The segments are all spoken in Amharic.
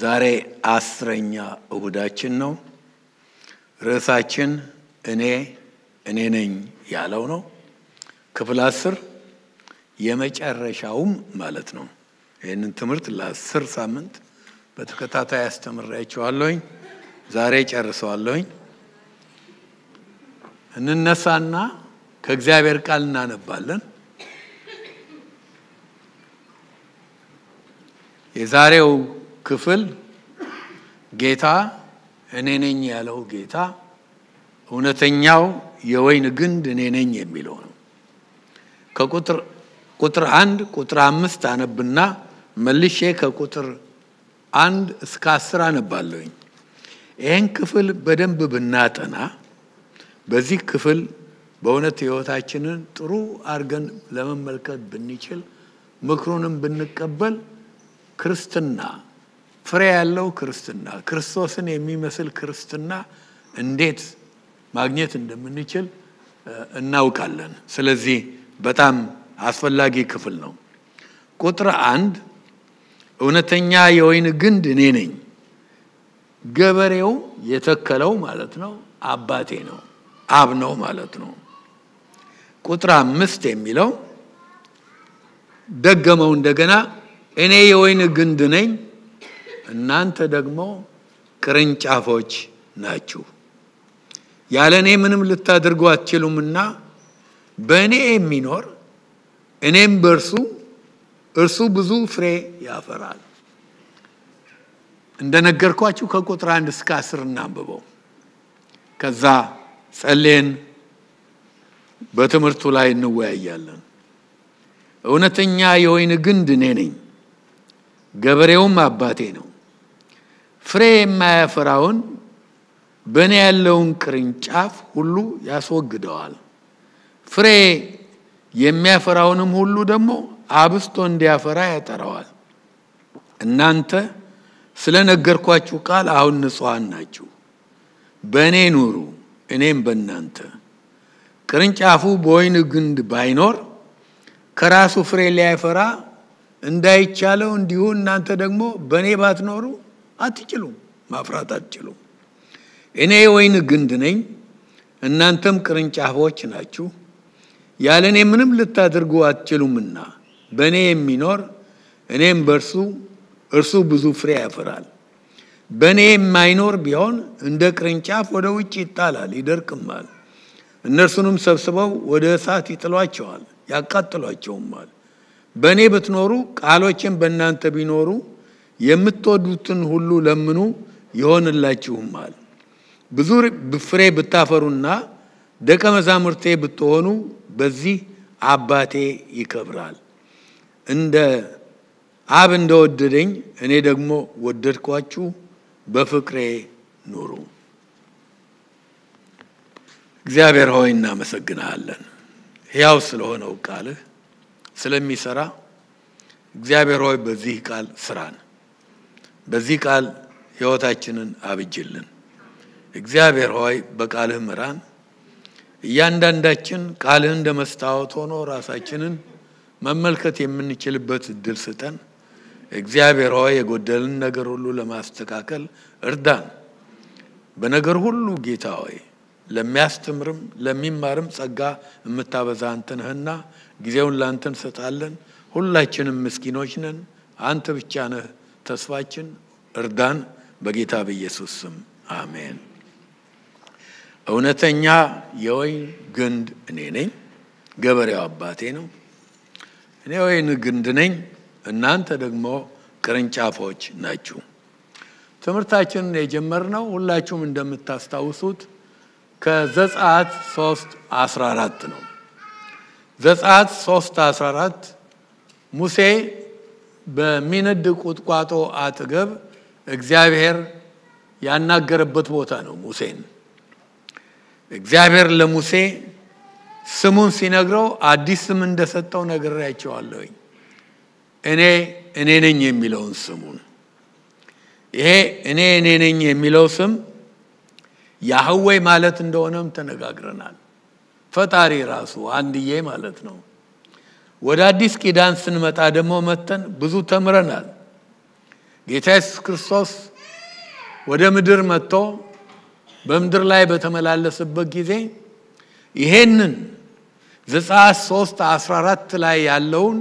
ዛሬ 10ኛ እሁዳችን ነው። ርዕሳችን እኔ ነኝ ያለው ነው። ክፍል 10 የመጨረሻውም ማለት ነው። ይሄንን ትምህርት ለ10 ሳምንት በተከታታይ አስተምራችኋለሁ። ዛሬ ጨርሰዋለሁ። እንነሳና ከእግዚአብሔር ቃል እናነባለን። የዛሬው ክፍል ጌታ እኔ ነኝ ያለው ጌታ እውነተኛው የወይን ግንድ እኔ ነኝ የሚለው ነው። ከቁጥር 1 ቁጥር 5 አነብና መልሼ ከቁጥር 1 እስከ 10 አነባለሁ። ይሄን ክፍል በደንብ ብናጠና በዚህ ክፍል በእውነት ህይወታችንን ጥሩ አርገን ለመመልከት ብንችል ምክሩንም ብንቀበል ክርስትና ፍሬ ያለው ክርስትና ክርስቶስን የሚመስል ክርስትና እንዴት ማግኘት እንደምንችል እናውቃለን። ስለዚህ በጣም አስፈላጊ ክፍል ነው። ቁጥር 1 እውነተኛ የወይን ግንድ እኔ ነኝ፣ ገበሬው የተከለው ማለት ነው አባቴ ነው፣ አብ ነው ማለት ነው። ቁጥር 5 የሚለው ደገመው እንደገና እኔ የወይን ግንድ ነኝ፣ እናንተ ደግሞ ቅርንጫፎች ናችሁ። ያለኔ ምንም ልታደርጉ አትችሉምና በእኔ የሚኖር እኔም በእርሱ እርሱ ብዙ ፍሬ ያፈራል። እንደነገርኳችሁ ከቁጥር 1 እስከ 10 እናንብበው። ከዛ ጸልየን በትምህርቱ ላይ እንወያያለን። እውነተኛ የወይን ግንድ እኔ ነኝ፣ ገበሬውም አባቴ ነው። ፍሬ የማያፈራውን በእኔ ያለውን ቅርንጫፍ ሁሉ ያስወግደዋል፣ ፍሬ የሚያፈራውንም ሁሉ ደግሞ አብስቶ እንዲያፈራ ያጠራዋል። እናንተ ስለነገርኳችሁ ቃል አሁን ንጹሐን ናችሁ። በእኔ ኑሩ እኔም በእናንተ። ቅርንጫፉ በወይን ግንድ ባይኖር ከራሱ ፍሬ ሊያፈራ እንዳይቻለው እንዲሁ እናንተ ደግሞ በእኔ ባትኖሩ አትችሉም፣ ማፍራት አትችሉም። እኔ የወይን ግንድ ነኝ፣ እናንተም ቅርንጫፎች ናችሁ። ያለኔ ምንም ልታደርጉ አትችሉምና በእኔ የሚኖር እኔም በእርሱ እርሱ ብዙ ፍሬ ያፈራል። በእኔ የማይኖር ቢሆን እንደ ቅርንጫፍ ወደ ውጭ ይጣላል፣ ይደርቅማል። እነርሱንም ሰብስበው ወደ እሳት ይጥሏቸዋል፣ ያቃጥሏቸውማል። በእኔ ብትኖሩ ቃሎችን በእናንተ ቢኖሩ የምትወዱትን ሁሉ ለምኑ ይሆንላችሁማል። ብዙ ፍሬ ብታፈሩና ደቀ መዛሙርቴ ብትሆኑ በዚህ አባቴ ይከብራል። እንደ አብ እንደወደደኝ እኔ ደግሞ ወደድኳችሁ፣ በፍቅሬ ኑሩ። እግዚአብሔር ሆይ እናመሰግናለን፣ ሕያው ስለሆነው ቃልህ ስለሚሰራ። እግዚአብሔር ሆይ በዚህ ቃል ስራን፣ በዚህ ቃል ሕይወታችንን አብጅልን። እግዚአብሔር ሆይ በቃልህ ምራን። እያንዳንዳችን ቃልህ እንደ መስታወት ሆኖ ራሳችንን መመልከት የምንችልበት እድል ስጠን። እግዚአብሔር ሆይ የጎደልን ነገር ሁሉ ለማስተካከል እርዳን። በነገር ሁሉ ጌታ ሆይ ለሚያስተምርም ለሚማርም ጸጋ የምታበዛ አንተ ነህና ጊዜውን ላንተ እንሰጣለን። ሁላችንም ምስኪኖች ነን፣ አንተ ብቻ ነህ ተስፋችን። እርዳን በጌታ በኢየሱስ ስም አሜን። እውነተኛ የወይን ግንድ እኔ ነኝ፣ ገበሬው አባቴ ነው። እኔ የወይን ግንድ ነኝ፣ እናንተ ደግሞ ቅርንጫፎች ናችሁ። ትምህርታችንን የጀመርነው ሁላችሁም እንደምታስታውሱት ከዘጸአት 3:14 ነው። ዘጸአት 3:14 ሙሴ በሚነድ ቁጥቋጦ አጠገብ እግዚአብሔር ያናገረበት ቦታ ነው። ሙሴን እግዚአብሔር ለሙሴ ስሙን ሲነግረው አዲስ ስም እንደሰጠው ነግሬያቸዋለሁ። እኔ ነኝ የሚለውን ስሙን ይሄ እኔ ነኝ የሚለው ስም ያህዌ ማለት እንደሆነም ተነጋግረናል። ፈጣሪ ራሱ አንድዬ ማለት ነው። ወደ አዲስ ኪዳን ስንመጣ ደግሞ መተን ብዙ ተምረናል። ጌታ ኢየሱስ ክርስቶስ ወደ ምድር መጥቶ በምድር ላይ በተመላለሰበት ጊዜ ይሄንን ዘጸአት 3:14 ላይ ያለውን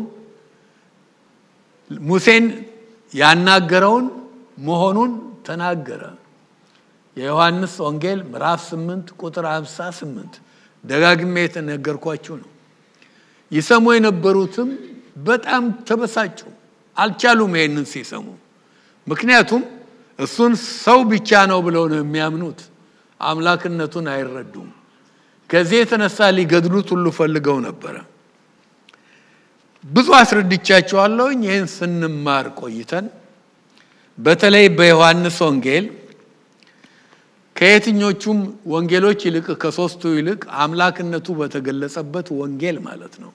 ሙሴን ያናገረውን መሆኑን ተናገረ። የዮሐንስ ወንጌል ምዕራፍ 8 ቁጥር 58 ደጋግሜ የተነገርኳችሁ ነው። ይሰሙ የነበሩትም በጣም ተበሳጩ፣ አልቻሉም ይሄንን ሲሰሙ። ምክንያቱም እሱን ሰው ብቻ ነው ብለው ነው የሚያምኑት፣ አምላክነቱን አይረዱም። ከዚህ የተነሳ ሊገድሉት ሁሉ ፈልገው ነበር። ብዙ አስረድቻችኋለሁ። ይሄን ስንማር ቆይተን በተለይ በዮሐንስ ወንጌል ከየትኞቹም ወንጌሎች ይልቅ ከሶስቱ ይልቅ አምላክነቱ በተገለጸበት ወንጌል ማለት ነው።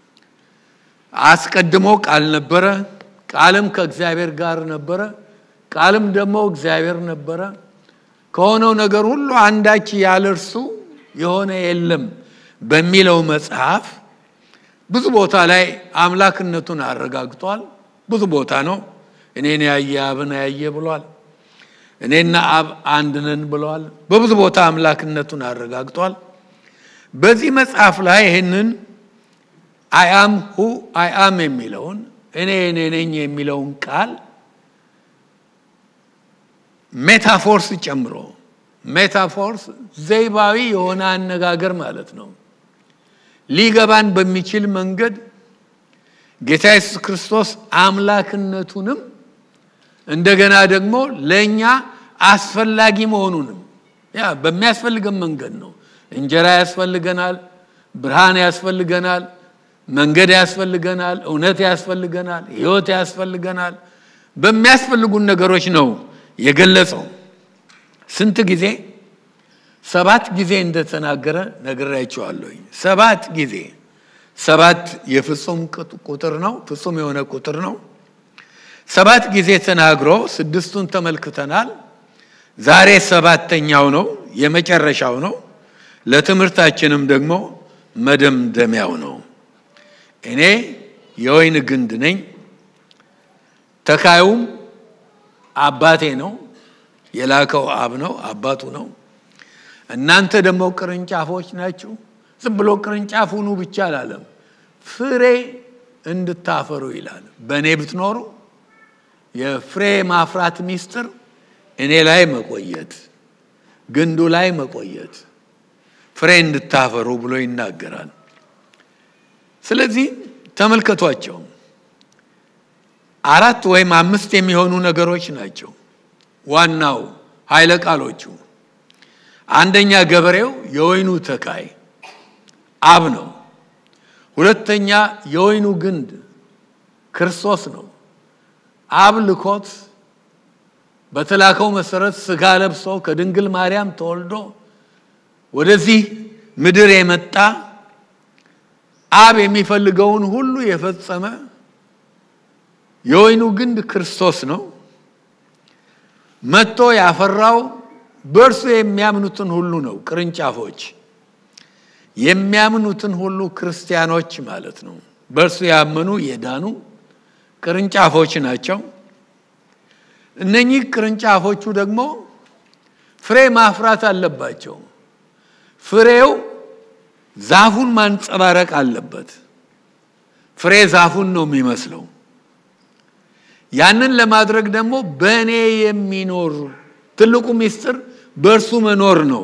አስቀድሞ ቃል ነበረ፣ ቃልም ከእግዚአብሔር ጋር ነበረ፣ ቃልም ደግሞ እግዚአብሔር ነበረ። ከሆነው ነገር ሁሉ አንዳች ያለ እርሱ የሆነ የለም በሚለው መጽሐፍ ብዙ ቦታ ላይ አምላክነቱን አረጋግጧል። ብዙ ቦታ ነው እኔን ያየ አብን ያየ ብሏል። እኔና አብ አንድ ነን ብሏል። በብዙ ቦታ አምላክነቱን አረጋግጧል። በዚህ መጽሐፍ ላይ ይሄንን I am who I am የሚለውን እኔ ነኝ የሚለውን ቃል ሜታፎርስ ጨምሮ ሜታፎርስ ዘይባዊ የሆነ አነጋገር ማለት ነው። ሊገባን በሚችል መንገድ ጌታ ኢየሱስ ክርስቶስ አምላክነቱንም እንደገና ደግሞ ለኛ አስፈላጊ መሆኑንም ያ በሚያስፈልገን መንገድ ነው። እንጀራ ያስፈልገናል፣ ብርሃን ያስፈልገናል፣ መንገድ ያስፈልገናል፣ እውነት ያስፈልገናል፣ ሕይወት ያስፈልገናል። በሚያስፈልጉን ነገሮች ነው የገለጸው። ስንት ጊዜ? 7 ጊዜ እንደተናገረ ነግሬያችኋለሁ። 7 ጊዜ። 7 የፍጹም ቁጥር ነው፣ ፍጹም የሆነ ቁጥር ነው። 7 ጊዜ ተናግሮ 6ቱን ተመልክተናል። ዛሬ 7ኛው ነው፣ የመጨረሻው ነው። ለትምህርታችንም ደግሞ መደምደሚያው ነው። እኔ የወይን ግንድ ነኝ፣ ተካዩም አባቴ ነው። የላከው አብ ነው፣ አባቱ ነው። እናንተ ደግሞ ቅርንጫፎች ናችሁ። ዝም ብሎ ቅርንጫፍ ሁኑ ብቻ አላለም፣ ፍሬ እንድታፈሩ ይላል። በእኔ ብትኖሩ የፍሬ ማፍራት ሚስጥር እኔ ላይ መቆየት፣ ግንዱ ላይ መቆየት፣ ፍሬ እንድታፈሩ ብሎ ይናገራል። ስለዚህ ተመልከቷቸው፣ 4 ወይም 5 የሚሆኑ ነገሮች ናቸው ዋናው ኃይለ ቃሎቹ። አንደኛ ገበሬው የወይኑ ተካይ አብ ነው። ሁለተኛ የወይኑ ግንድ ክርስቶስ ነው። አብ ልኮት በተላከው መሰረት ስጋ ለብሶ ከድንግል ማርያም ተወልዶ ወደዚህ ምድር የመጣ አብ የሚፈልገውን ሁሉ የፈጸመ የወይኑ ግንድ ክርስቶስ ነው። መጥቶ ያፈራው በእርሱ የሚያምኑትን ሁሉ ነው። ቅርንጫፎች የሚያምኑትን ሁሉ ክርስቲያኖች ማለት ነው። በእርሱ ያመኑ የዳኑ ቅርንጫፎች ናቸው። እነኚህ ቅርንጫፎቹ ደግሞ ፍሬ ማፍራት አለባቸው። ፍሬው ዛፉን ማንጸባረቅ አለበት። ፍሬ ዛፉን ነው የሚመስለው። ያንን ለማድረግ ደግሞ በእኔ የሚኖር ትልቁ ሚስጥር በእርሱ መኖር ነው።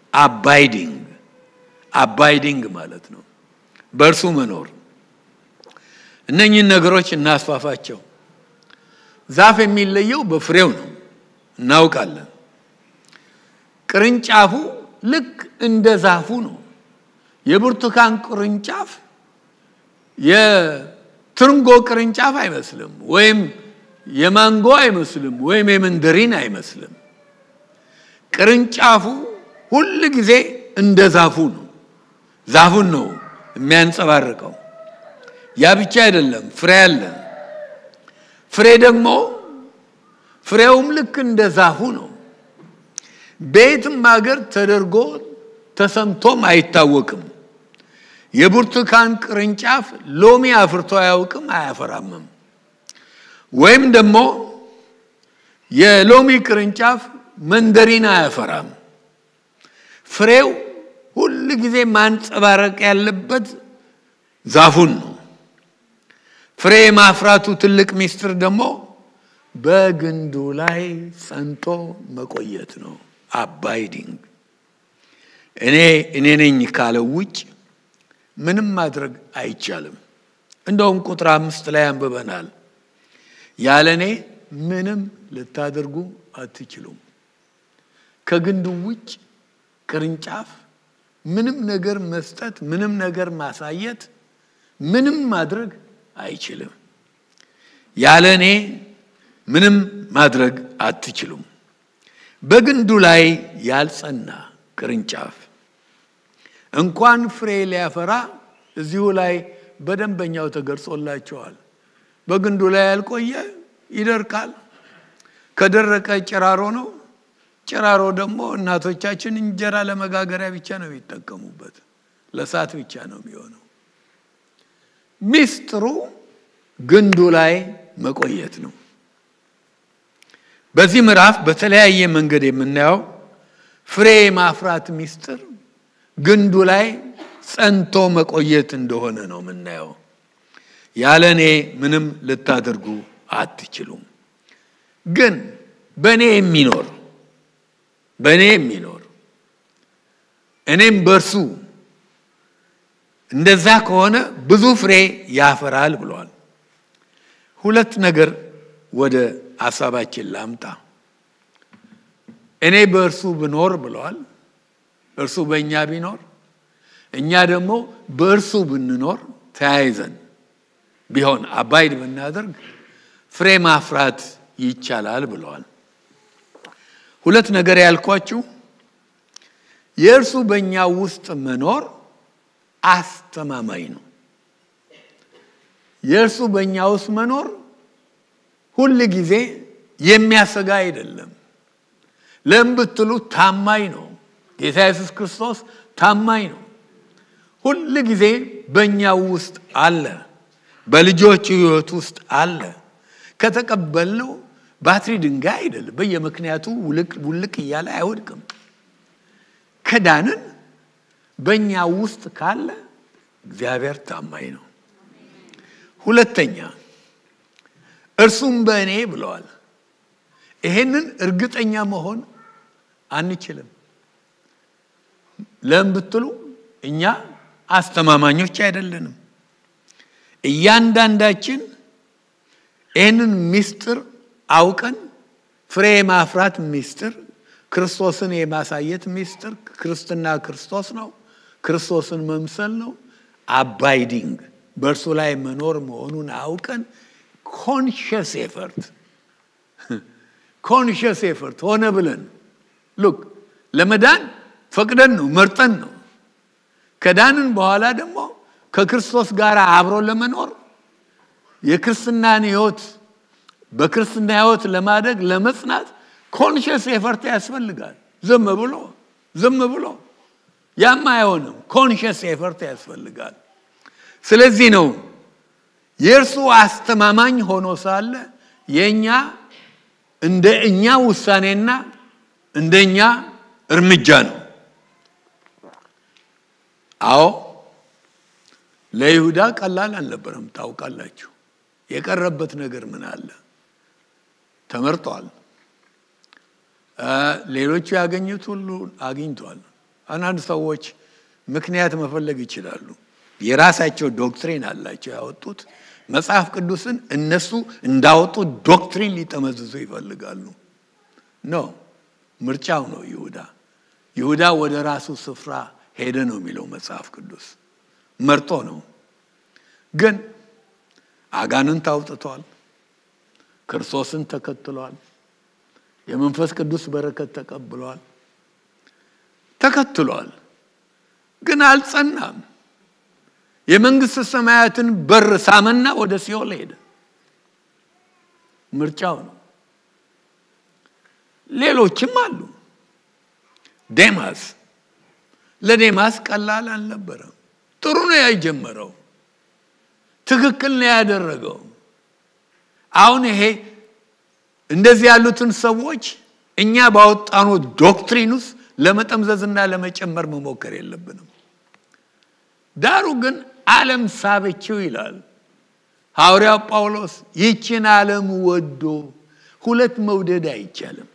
አባይዲንግ ማለት ነው በእርሱ መኖር። እነኚህን ነገሮች እናስፋፋቸው። ዛፍ የሚለየው በፍሬው ነው እናውቃለን። ቅርንጫፉ ልክ እንደ ዛፉ ነው። የብርቱካን ቅርንጫፍ የትርንጎ ቅርንጫፍ አይመስልም፣ ወይም የማንጎ አይመስልም፣ ወይም የመንደሪን አይመስልም። ቅርንጫፉ ሁሉ ጊዜ እንደ ዛፉ ነው። ዛፉን ነው የሚያንጸባርቀው። ያ ብቻ አይደለም፣ ፍሬ አለ። ፍሬ ደግሞ ፍሬውም ልክ እንደ ዛፉ ነው። በየትም ሀገር ተደርጎ ተሰምቶም አይታወቅም። የብርቱካን ቅርንጫፍ ሎሚ አፍርቶ አያውቅም፣ አያፈራምም። ወይም ደግሞ የሎሚ ቅርንጫፍ መንደሪን አያፈራም። ፍሬው ሁሉ ጊዜ ማንጸባረቅ ያለበት ዛፉን ነው። ፍሬ ማፍራቱ ትልቅ ሚስጥር ደግሞ በግንዱ ላይ ጸንቶ መቆየት ነው። አባይዲንግ እኔ ነኝ ካለው ውጭ ምንም ማድረግ አይቻልም። እንደውም ቁጥር 5 ላይ አንብበናል። ያለኔ ምንም ልታደርጉ አትችሉም። ከግንዱ ውጭ ቅርንጫፍ ምንም ነገር መስጠት፣ ምንም ነገር ማሳየት፣ ምንም ማድረግ አይችልም። ያለኔ ምንም ማድረግ አትችሉም። በግንዱ ላይ ያልጸና ቅርንጫፍ እንኳን ፍሬ ሊያፈራ እዚሁ ላይ በደንበኛው ተገርጾላቸዋል። በግንዱ ላይ ያልቆየ ይደርቃል። ከደረቀ ጭራሮ ነው። ጭራሮ ደግሞ እናቶቻችን እንጀራ ለመጋገሪያ ብቻ ነው የሚጠቀሙበት፣ ለሳት ብቻ ነው የሚሆነው። ሚስጥሩ ግንዱ ላይ መቆየት ነው። በዚህ ምዕራፍ በተለያየ መንገድ የምናየው ፍሬ ማፍራት ሚስጥር ግንዱ ላይ ጸንቶ መቆየት እንደሆነ ነው የምናየው። ያለኔ ምንም ልታደርጉ አትችሉም። ግን በእኔ የሚኖር እኔም በርሱ እንደዛ ከሆነ ብዙ ፍሬ ያፈራል ብሏል። ሁለት ነገር ወደ ሐሳባችን ላምጣ። እኔ በርሱ ብኖር ብሏል። እርሱ በእኛ ቢኖር፣ እኛ ደግሞ በርሱ ብንኖር ተያይዘን ቢሆን አባይድ ብናደርግ ፍሬ ማፍራት ይቻላል ብለዋል። ሁለት ነገር ያልኳችሁ የእርሱ በእኛ ውስጥ መኖር አስተማማኝ ነው። የእርሱ በእኛ ውስጥ መኖር ሁሉ ጊዜ የሚያሰጋ አይደለም። ለምን ብትሉ ታማኝ ነው። ጌታ ኢየሱስ ክርስቶስ ታማኝ ነው። ሁሉ ጊዜ በእኛ ውስጥ አለ። በልጆቹ ሕይወት ውስጥ አለ። ከተቀበልነው ባትሪ ድንጋይ አይደለም። በየምክንያቱ ውልቅ እያለ አይወድቅም። ከዳንን በእኛ ውስጥ ካለ እግዚአብሔር ታማኝ ነው። ሁለተኛ እርሱም በእኔ ብለዋል። ይሄንን እርግጠኛ መሆን አንችልም። ለምን ብትሉ እኛ አስተማማኞች አይደለንም። እያንዳንዳችን ይሄንን ሚስጥር አውቀን ፍሬ ማፍራት ሚስጥር፣ ክርስቶስን የማሳየት ሚስጥር፣ ክርስትና ክርስቶስ ነው። ክርስቶስን መምሰል ነው። አባይዲንግ በእርሱ ላይ መኖር መሆኑን አውቀን ኮንሽስ ኤፈርት ሆነ ብለን ለመዳን ፈቅደን ነው፣ መርጠን ነው። ከዳንን በኋላ ደግሞ ከክርስቶስ ጋር አብሮ ለመኖር የክርስትናን ሕይወት በክርስትና ሕይወት ለማደግ ለመጽናት ኮንሽስ ኤፈርት ያስፈልጋል። ዝም ብሎ ያማ አይሆንም። ኮንሽስ ኤፈርት ያስፈልጋል። ስለዚህ ነው የእርሱ አስተማማኝ ሆኖ ሳለ የኛ እንደኛ ውሳኔና እንደኛ እርምጃ ነው። አዎ ለይሁዳ ቀላል አልነበረም። ታውቃላችሁ የቀረበት ነገር ምን አለ? ተመርጧል። ሌሎቹ ያገኙት ሁሉ አግኝቷል። አንዳንድ ሰዎች ምክንያት መፈለግ ይችላሉ። የራሳቸው ዶክትሪን አላቸው ያወጡት። መጽሐፍ ቅዱስን እነሱ እንዳወጡት ዶክትሪን ሊጠመዝዙ ይፈልጋሉ። ምርጫው ነው ይሁዳ ወደ ራሱ ስፍራ ሄደ ነው የሚለው መጽሐፍ ቅዱስ። መርጦ ነው። ግን አጋንንት አውጥቷል። ክርስቶስን ተከትሏል። የመንፈስ ቅዱስ በረከት ተከትሏል። ግን አልጸናም። የመንግስት ሰማያትን በር ሳመና ወደ ሲኦል ሄደ። ምርጫው ነው። ሌሎችም አሉ። ለዴማስ ቀላል አልነበረም። ጥሩ ነው ያጀመረው፣ ትክክል ነው ያደረገው። አሁን ይሄ እንደዚህ ያሉትን ሰዎች እኛ ባወጣነው ዶክትሪንስ ለመጠምዘዝና ለመጨመር መሞከር የለብንም። ዳሩ ግን ዓለም ሳበችው ይላል ሐዋርያው ጳውሎስ። ይህችን ዓለም ወዶ ሁለት መውደድ አይቻልም።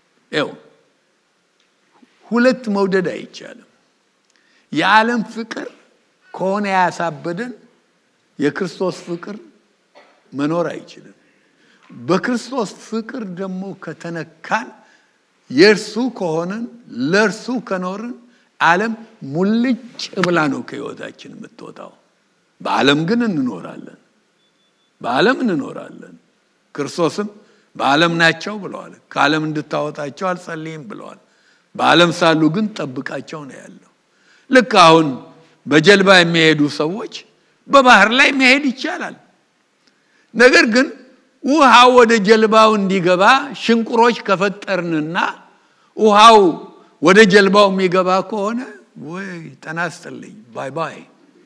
ሁለት መውደድ አይቻልም። የዓለም ፍቅር ከሆነ ያሳበደን የክርስቶስ ፍቅር መኖር አይችልም። በክርስቶስ ፍቅር ደግሞ ከተነካን የእርሱ ከሆነን ለእርሱ ከኖርን ዓለም ሙልጭ ብላ ነው ከሕይወታችን የምትወጣው። በዓለም ግን እንኖራለን። በዓለም እንኖራለን። ክርስቶስም በዓለም ናቸው ብለዋል። ከዓለም እንድታወጣቸው አልጸልይም ብለዋል። በዓለም ሳሉ ግን ጠብቃቸው ነው ያለው። ልክ አሁን በጀልባ የሚሄዱ ሰዎች በባህር ላይ መሄድ ይቻላል። ነገር ግን ውሃው ወደ ጀልባው እንዲገባ ሽንቁሮች ከፈጠርንና ውሃው ወደ ጀልባው የሚገባ ከሆነ ወይ ተናስተልኝ ባይ ባይ።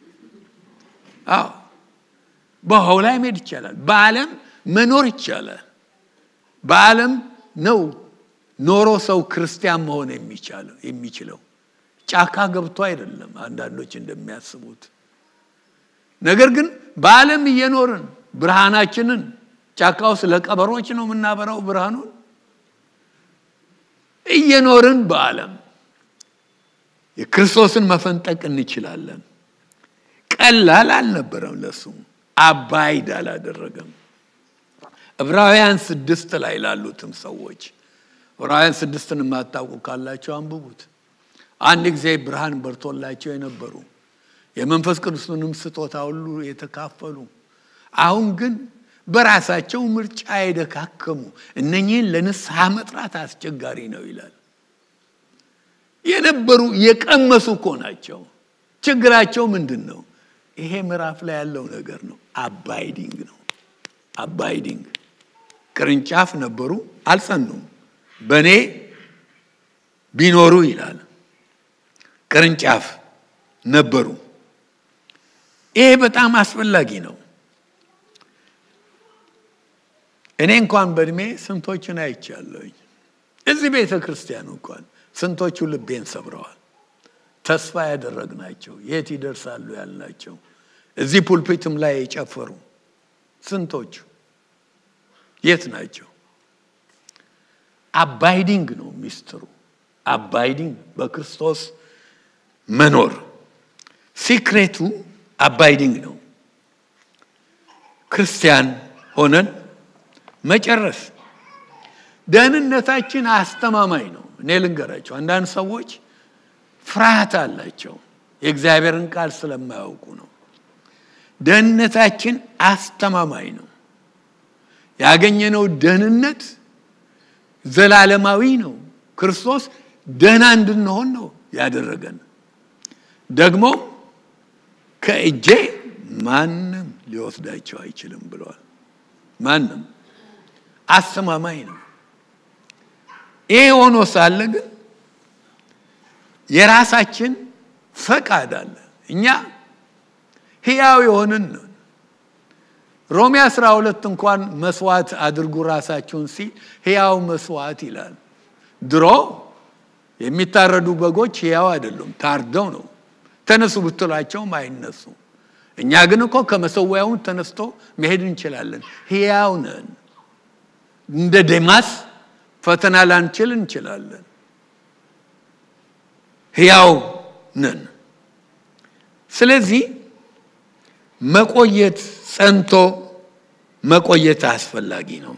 በውሃው ላይ መሄድ ይቻላል። በዓለም መኖር ይቻላል። በዓለም ነው ኖሮ ሰው ክርስቲያን መሆን የሚችለው። ጫካ ገብቶ አይደለም አንዳንዶች እንደሚያስቡት። ነገር ግን በዓለም እየኖርን ብርሃናችንን ጫካው ለቀበሮች ነው የምናበራው ብርሃኑን እየኖርን በዓለም የክርስቶስን መፈንጠቅ እንችላለን። ቀላል አልነበረም። ለሱ አባይድ አላደረገም። ዕብራውያን 6 ላይ ላሉትም ሰዎች ዕብራውያን 6ን የማታውቁ ካላችሁ አንብቡት። አንድ ጊዜ ብርሃን በርቶላቸው የነበሩ የመንፈስ ቅዱስንም ስጦታ ሁሉ የተካፈሉ አሁን ግን በራሳቸው ምርጫ የደካከሙ እነኚህን ለንስሐ መጥራት አስቸጋሪ ነው ይላል። የነበሩ የቀመሱ እኮ ናቸው። ችግራቸው ምንድነው? ይሄ ምዕራፍ ላይ ያለው ነገር ነው። አባይዲንግ ነው። አባይዲንግ ቅርንጫፍ ነበሩ፣ አልጸኑም። በኔ ቢኖሩ ይላል ቅርንጫፍ ነበሩ። ይሄ በጣም አስፈላጊ ነው። እኔ እንኳን በእድሜ ስንቶችን አይቻለሁኝ። እዚህ ቤተ ክርስቲያን እንኳን ስንቶቹ ልቤን ሰብረዋል። ተስፋ ያደረግናቸው የት ይደርሳሉ ያልናቸው እዚህ ፑልፒትም ላይ የጨፈሩ ስንቶቹ የት ናቸው? አባይዲንግ ነው ሚስጥሩ። አባይዲንግ በክርስቶስ መኖር ሲክሬቱ አባይዲንግ ነው። ክርስቲያን ሆነን መጨረስ ደህንነታችን አስተማማኝ ነው። እኔ ልንገራቸው አንዳንድ ሰዎች ፍርሃት አላቸው የእግዚአብሔርን ቃል ስለማያውቁ ነው። ደህንነታችን አስተማማኝ ነው። ያገኘነው ደህንነት ዘላለማዊ ነው። ክርስቶስ ደህና እንድንሆን ነው ያደረገን። ደግሞ ከእጄ ማንም ሊወስዳቸው አይችልም ብለዋል። ማንም አስተማማኝ ነው። ይሄ ሆኖ ሳለ ግን የራሳችን ፈቃድ አለ። እኛ ሕያው የሆንን ነው። ሮሜ 12 እንኳን መስዋዕት አድርጉ ራሳችሁን ሲል ሕያው መስዋዕት ይላል። ድሮ የሚታረዱ በጎች ሕያው አይደሉም፣ ታርደው ነው። ተነሱ ብትሏቸውም አይነሱም። እኛ ግን እኮ ከመሰዊያው ተነስቶ መሄድ እንችላለን። ሕያው ነን። እንደ ዴማስ ፈተና ላንችል እንችላለን። ሕያው ነን። ስለዚህ መቆየት ጸንቶ መቆየት አስፈላጊ ነው።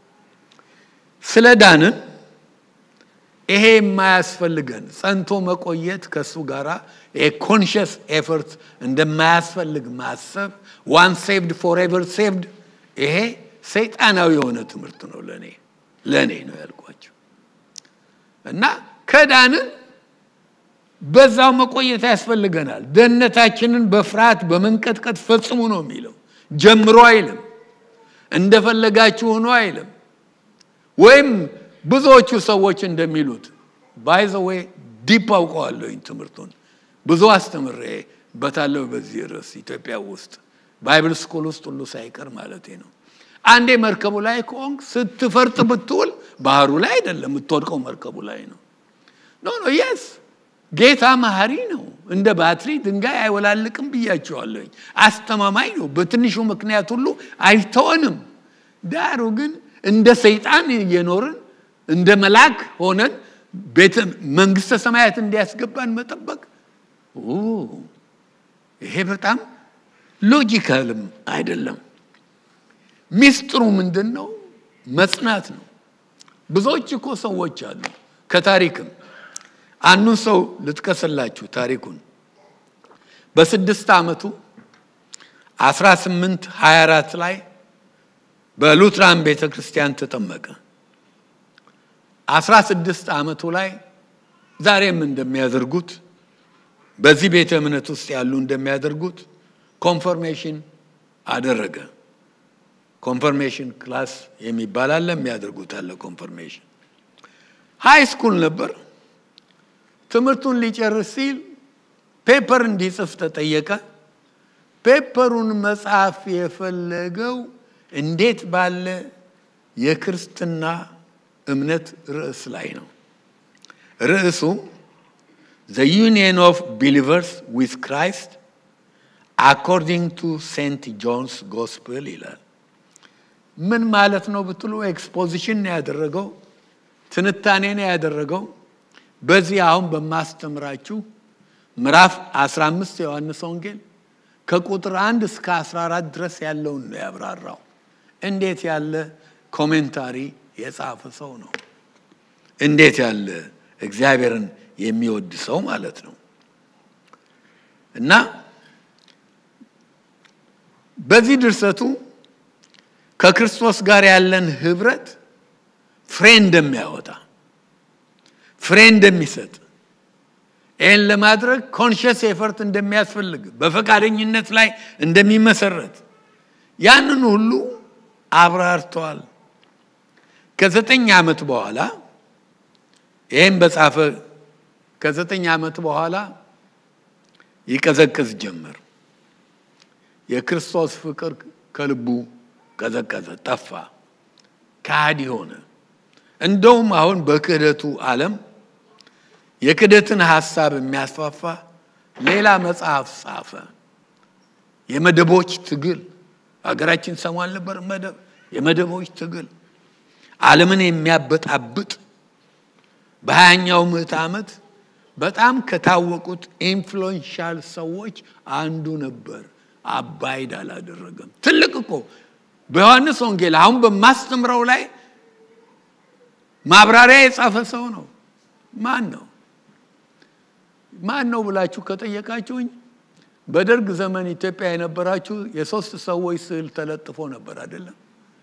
ስለዳንን ይሄ የማያስፈልገን ጸንቶ መቆየት ከሱ ጋራ ኮንሺየስ ኤፈርት እንደማያስፈልግ ማሰብ one saved forever saved ይሄ ሰይጣናዊ የሆነ ትምህርት ነው ለኔ ነው ያልኳቸው። እና ከዳንን በዛው መቆየት ያስፈልገናል። ደህንነታችንን በፍርሃት በመንቀጥቀጥ ፈጽሙ ነው የሚለው። ጀምሮ አይልም። እንደፈለጋችሁ ሆኖ አይልም። ወይም ብዙዎቹ ሰዎች እንደሚሉት by the way ዲፕ አውቀዋለሁ ትምህርቱን ብዙ አስተምሬ በታለው በዚህ ርዕስ ኢትዮጵያ ውስጥ ባይብል ስኩል ውስጥ ሁሉ ሳይቀር ማለቴ ነው። አንዴ መርከቡ ላይ ከሆንክ ስትፈርጥ ብትውል ባህሩ ላይ አይደለም የምትወድቀው መርከቡ ላይ ነው። ኖ yes ጌታ መሐሪ ነው። እንደ ባትሪ ድንጋይ አይወላልቅም ብያቸዋለሁ። አስተማማኝ ነው። በትንሹ ምክንያት ሁሉ አይተወንም። ዳሩ ግን እንደ ሰይጣን እየኖርን እንደ መልአክ ሆነን ቤተ መንግስተ ሰማያት እንዲያስገባን መጠበቅ ይሄ በጣም ሎጂካልም አይደለም። ሚስጥሩ ምንድነው? መጽናት ነው። ብዙዎች እኮ ሰዎች አሉ ከታሪክም አንዱን ሰው ልጥቀስላችሁ ታሪኩን። በ6 ዓመቱ 1824 ላይ በሉትራን ቤተክርስቲያን ተጠመቀ። 16 ዓመቱ ላይ ዛሬም እንደሚያደርጉት በዚህ ቤተ እምነት ውስጥ ያሉ እንደሚያደርጉት ኮንፈርሜሽን አደረገ። ኮንፈርሜሽን ክላስ የሚባል አለ የሚያደርጉት አለ ኮንፈርሜሽን። ሃይ ስኩል ነበር። ትምህርቱን ሊጨርስ ሲል ፔፐር እንዲጽፍ ተጠየቀ። ፔፐሩን መጻፍ የፈለገው እንዴት ባለ የክርስትና እምነት ርዕስ ላይ ነው። ርዕሱ The Union of Believers with Christ according to St. John's Gospel ይላል። ምን ማለት ነው ብትሉ ኤክስፖዚሽን ነው ያደረገው፣ ትንታኔ ነው ያደረገው። በዚህ አሁን በማስተምራችሁ ምዕራፍ 15 ዮሐንስ ወንጌል ከቁጥር 1 እስከ 14 ድረስ ያለውን ነው ያብራራው። እንዴት ያለ ኮሜንታሪ የጻፈ ሰው ነው! እንዴት ያለ እግዚአብሔርን የሚወድ ሰው ማለት ነው። እና በዚህ ድርሰቱ ከክርስቶስ ጋር ያለን ህብረት ፍሬ እንደሚያወጣ ፍሬ እንደሚሰጥ ይህን ለማድረግ ኮንሽስ ኤፈርት እንደሚያስፈልግ በፈቃደኝነት ላይ እንደሚመሰረት ያንን ሁሉ አብራርቷል። ከ9 ዓመት በኋላ ይህም በጻፈ ከ9 ዓመት በኋላ ይቀዘቅዝ ጀመር። የክርስቶስ ፍቅር ከልቡ ቀዘቀዘ፣ ጠፋ፣ ካዲ ሆነ። እንደውም አሁን በክህደቱ ዓለም የክህደትን ሐሳብ የሚያስፋፋ ሌላ መጽሐፍ ጻፈ። የመደቦች ትግል አገራችን ሰማን ነበር። የመደቦች ትግል ዓለምን የሚያበጣብጥ በ20ኛው ምዕተ ዓመት በጣም ከታወቁት ኢንፍሉዌንሻል ሰዎች አንዱ ነበር። አባይድ አላደረገም። ትልቅ እኮ በዮሐንስ ወንጌል አሁን በማስተምረው ላይ ማብራሪያ የጻፈ ሰው ነው። ማን ነው ብላችሁ ከጠየቃችሁኝ በደርግ ዘመን ኢትዮጵያ የነበራችሁ የሶስት ሰዎች ስዕል ተለጥፎ ነበር አይደለም?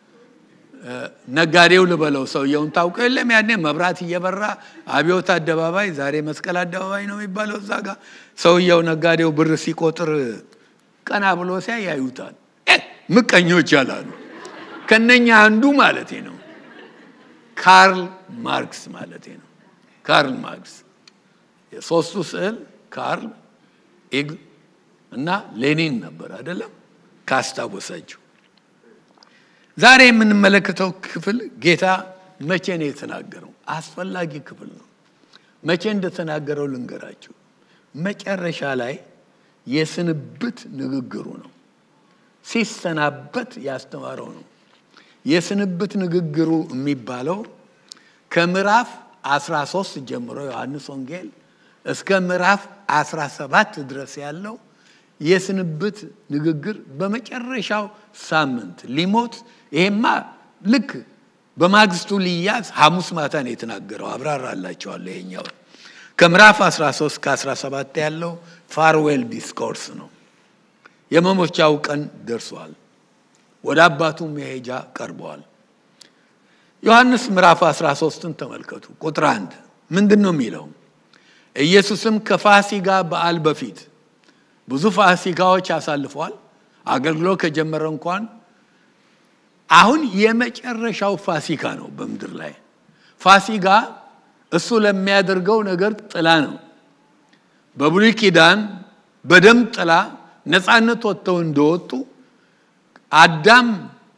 ነጋዴው ልበለው ሰውየውን ታውቀው የለም? ያኔ መብራት እየበራ አብዮት አደባባይ ዛሬ መስቀል አደባባይ ነው የሚባለው እዛ ጋር ሰውየው ነጋዴው ብር ሲቆጥር ቀና ብሎ ሲያዩታል። ምቀኞች ያላሉ ከነኛ አንዱ ማለት ነው ካርል ማርክስ ማለት ነው። ካርል ማርክስ የሶስቱ ስዕል ካርል ኤግ እና ሌኒን ነበር አይደለም? ካስታወሳችሁ ዛሬ የምንመለከተው ክፍል ጌታ መቼ ነው የተናገረው? አስፈላጊ ክፍል ነው። መቼ እንደተናገረው ልንገራችሁ። መጨረሻ ላይ የስንብት ንግግሩ ነው። ሲሰናበት ያስተማረው ነው። የስንብት ንግግሩ የሚባለው ከምዕራፍ 13 ጀምሮ ዮሐንስ ወንጌል እስከ ምዕራፍ 17 ድረስ ያለው የስንብት ንግግር በመጨረሻው ሳምንት ሊሞት ይሄማ ልክ በማግስቱ ሊያዝ ሐሙስ ማታ ነው የተናገረው። አብራራላችኋለሁ። ይሄኛው ከምዕራፍ 13 እስከ 17 ያለው ፋርዌል ዲስኮርስ ነው። የመሞቻው ቀን ደርሷል። ወደ አባቱ መሄጃ ቀርቧል። ዮሐንስ ምዕራፍ 13ን ተመልከቱ። ቁጥር 1 ምንድነው የሚለው? ኢየሱስም ከፋሲካ በዓል በፊት ብዙ ፋሲካዎች አሳልፏል። አገልግሎት ከጀመረ እንኳን አሁን የመጨረሻው ፋሲካ ነው በመድር ላይ። ፋሲካ እሱ ለሚያደርገው ነገር ጥላ ነው። በብሉይ ኪዳን በደም ጥላ ነፃነት ወጥተው እንደወጡ አዳም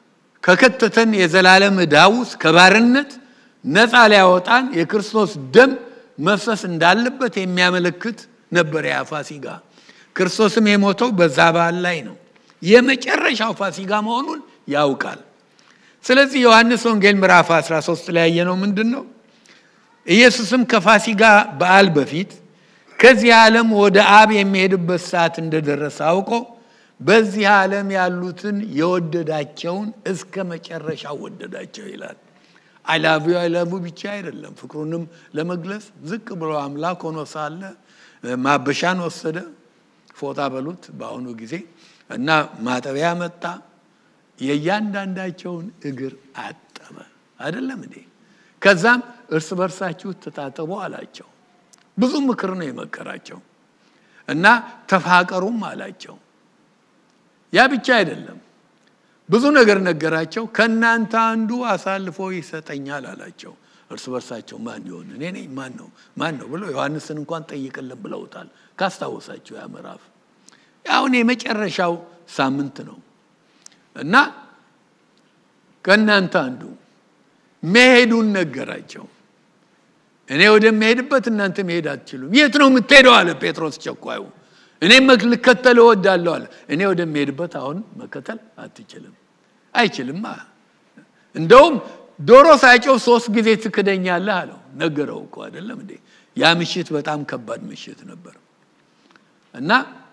ከከተተን የዘላለም ዕዳውስ ከባርነት ነፃ ሊያወጣን የክርስቶስ ደም መፍሰስ እንዳለበት የሚያመለክት ነበር ያ ፋሲጋ። ክርስቶስም የሞተው በዛ በዓል ላይ ነው። የመጨረሻው ፋሲጋ መሆኑን ያውቃል። ስለዚህ ዮሐንስ ወንጌል ምዕራፍ 13 ላይ ያየነው ምንድነው? ኢየሱስም ከፋሲጋ በዓል በፊት ከዚህ ዓለም ወደ አብ የሚሄድበት ሰዓት እንደደረሰ አውቆ በዚህ ዓለም ያሉትን የወደዳቸውን እስከ መጨረሻው ወደዳቸው ይላል። አይላቪው ብቻ አይደለም፣ ፍቅሩንም ለመግለጽ ዝቅ ብሎ አምላክ ሆኖ ሳለ ማበሻን ወሰደ፣ ፎጣ በሉት በአሁኑ ጊዜ እና ማጠቢያ መጣ፣ የእያንዳንዳቸውን እግር አጠበ። አይደለም እንዴ? ከዛም እርስ በርሳችሁ ተጣጣቡ አላቸው። ብዙ ምክር ነው የመከራቸው እና ተፋቀሩም አላቸው። ያ ብቻ አይደለም፣ ብዙ ነገር ነገራቸው። ከናንተ አንዱ አሳልፎ ይሰጠኛል አላቸው። እርስ በርሳቸው ማን ይሆን? እኔ ነኝ? ማን ነው ብለው ዮሐንስን እንኳን ጠይቀልን ብለውታል። ካስታወሳችሁ ያ ምዕራፍ አሁን የመጨረሻው ሳምንት ነው እና ከናንተ አንዱ መሄዱን ነገራቸው። እኔ ወደምሄድበት እናንተ መሄድ አትችሉም። የት ነው የምትሄደው አለ ጴጥሮስ ቸኳዩ። እኔም ልከተል እወዳለሁ አለ። እኔ ወደምሄድበት አሁን መከተል አትችልም። አይችልም። እንደውም ዶሮ ሳይጮህ 3 ጊዜ ትክደኛለህ አለው። ነገረው እኮ አይደለም እንዴ? ያ ምሽት በጣም ከባድ ምሽት ነበር እና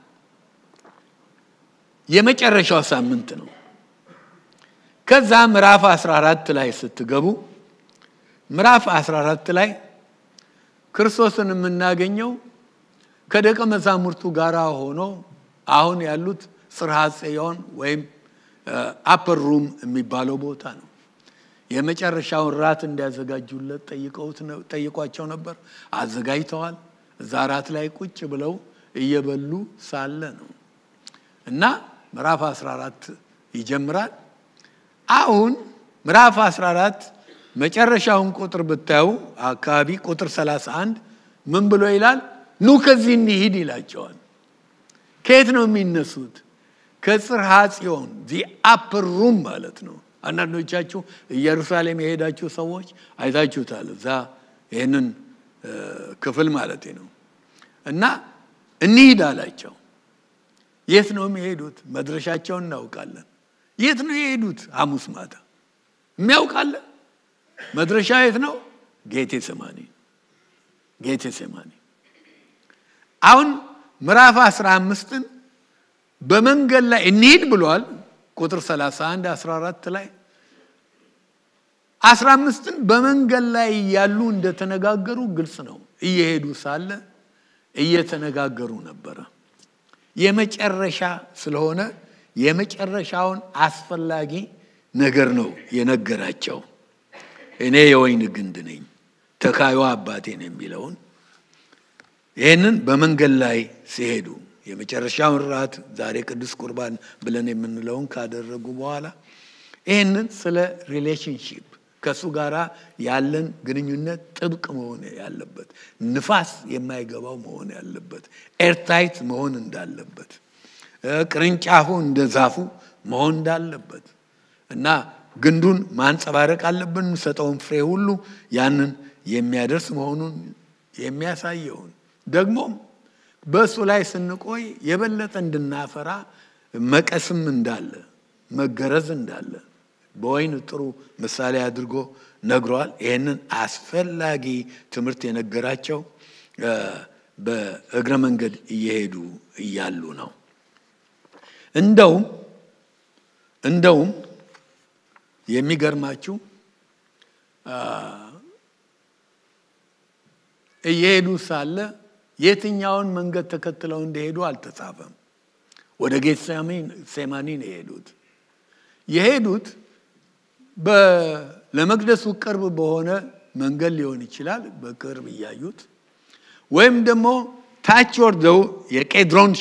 የመጨረሻው ሳምንት ነው። ከዛ ምዕራፍ 14 ላይ ስትገቡ ምዕራፍ 14 ላይ ክርስቶስን የምናገኘው ከደቀ መዛሙርቱ ጋር ሆኖ አሁን ያሉት ጽርሐ ጽዮን ወይም አፐር ሩም የሚባለው ቦታ ነው። የመጨረሻውን ራት እንዲያዘጋጁለት ጠይቋቸው ነበር። አዘጋጅተዋል። እዛ ራት ላይ ቁጭ ብለው እየበሉ ሳለ ነው እና ምዕራፍ 14 ይጀምራል። አሁን ምዕራፍ 14 መጨረሻውን ቁጥር ብታዩ አካባቢ ቁጥር 31 ምን ብሎ ይላል? ኑ ከዚህ እንሂድ ይላቸዋል። ከየት ነው የሚነሱት? ከጽርሐ ጽዮን the upper room ማለት ነው። አንዳንዶቻችሁ ኢየሩሳሌም የሄዳችሁ ሰዎች አይታችሁታል። እዛ ይሄንን ክፍል ማለት ነው እና እንሂድ አላቸው። የት ነው የሚሄዱት? መድረሻቸውን እናውቃለን። የት ነው የሄዱት? ሐሙስ ማታ የሚያውቃለ መድረሻ የት ነው? ጌቴሴማኒ። አሁን ምዕራፍ 15ን በመንገድ ላይ እንሂድ ብሏል። ቁጥር 31 14 ላይ 15ን በመንገድ ላይ ያሉ እንደተነጋገሩ ግልጽ ነው። እየሄዱ ሳለ እየተነጋገሩ ነበር። የመጨረሻ ስለሆነ የመጨረሻውን አስፈላጊ ነገር ነው የነገራቸው። እኔ የወይን ግንድ ነኝ ተካዩ አባቴ ነው የሚለውን ይሄንን በመንገድ ላይ ሲሄዱ የመጨረሻውን ራት ዛሬ ቅዱስ ቁርባን ብለን የምንለውን ካደረጉ በኋላ ይሄንን ስለ ሪሌሽንሺፕ ከሱ ጋራ ያለን ግንኙነት ጥብቅ መሆን ያለበት፣ ንፋስ የማይገባው መሆን ያለበት፣ ኤርታይት መሆን እንዳለበት፣ ቅርንጫፉ እንደዛፉ መሆን እንዳለበት እና ግንዱን ማንጸባረቅ አለብን። ሰጠውን ፍሬ ሁሉ ያንን የሚያደርስ መሆኑን የሚያሳየውን ደግሞ በሱ ላይ ስንቆይ የበለጠ እንድናፈራ መቀስም እንዳለ መገረዝ እንዳለ በወይን ጥሩ ምሳሌ አድርጎ ነግሯል። ይሄንን አስፈላጊ ትምህርት የነገራቸው በእግረ መንገድ እየሄዱ እያሉ ነው። እንደውም የሚገርማችሁ እየሄዱ ሳለ የትኛውን መንገድ ተከትለው እንደሄዱ አልተጻፈም። ወደ ጌቴሴማኒ ነው የሄዱት። ለመቅደሱ ቅርብ በሆነ መንገድ ሊሆን ይችላል፣ በቅርብ እያዩት፣ ወይም ደግሞ ታች ወርደው የቄድሮን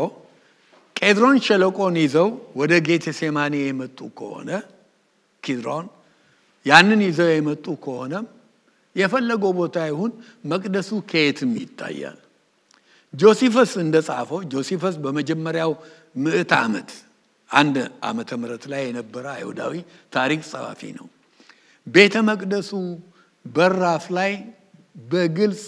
ሸለቆን ይዘው ወደ ጌቴሴማኒ የመጡ ከሆነ ኬድሮን ያንን ይዘው የመጡ ከሆነ የፈለገው ቦታ ይሁን መቅደሱ ከየትም ይታያል። ጆሲፈስ እንደጻፈው ጆሲፈስ በመጀመሪያው 100 ዓመት አንድ ዓመተ ምህረት ላይ የነበረ አይሁዳዊ ታሪክ ጸሐፊ ነው። ቤተ መቅደሱ በራፍ ላይ በግልጽ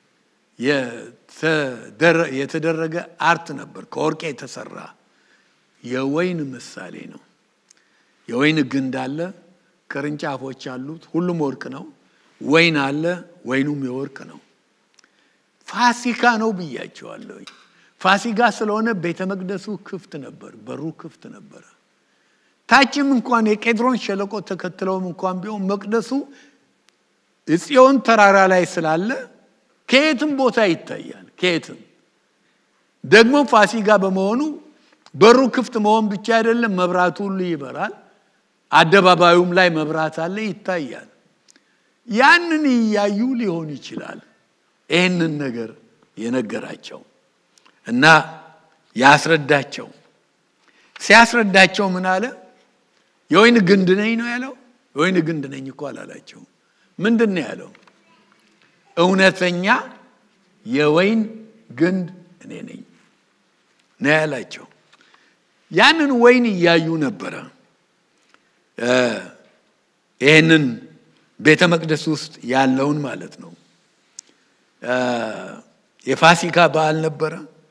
የተደረገ አርት ነበር። ከወርቅ የተሰራ የወይን ምሳሌ ነው። የወይን ግንድ አለ፣ ቅርንጫፎች አሉት፣ ሁሉም ወርቅ ነው። ወይን አለ፣ ወይኑም የወርቅ ነው። ፋሲካ ነው ብያቸዋለሁ። ፋሲካ ስለሆነ ቤተ መቅደሱ ክፍት ነበር፣ በሩ ክፍት ነበር። ታችም እንኳን የቄድሮን ሸለቆ ተከትለውም እንኳን ቢሆን መቅደሱ ጽዮን ተራራ ላይ ስላለ ከየትም ቦታ ይታያል። ከየትም ደግሞ ፋሲካ በመሆኑ በሩ ክፍት መሆን ብቻ አይደለም፣ መብራቱ ሁሉ ይበራል። አደባባዩም ላይ መብራት አለ፣ ይታያል። ያንን ያዩ ሊሆን ይችላል ይሄንን ነገር የነገራቸው እና ያስረዳቸው። ሲያስረዳቸው ምን አለ? የወይን ግንድ ነኝ ነው ያለው። የወይን ግንድ ነኝ እኮ አላላቸው። ምንድነው ያለው? እውነተኛ የወይን ግንድ እኔ ነኝ ነው ያላቸው። ያንን ወይን ያዩ ነበር። ይሄንን ቤተ መቅደስ ውስጥ ያለውን ማለት ነው። የፋሲካ በዓል ነበር።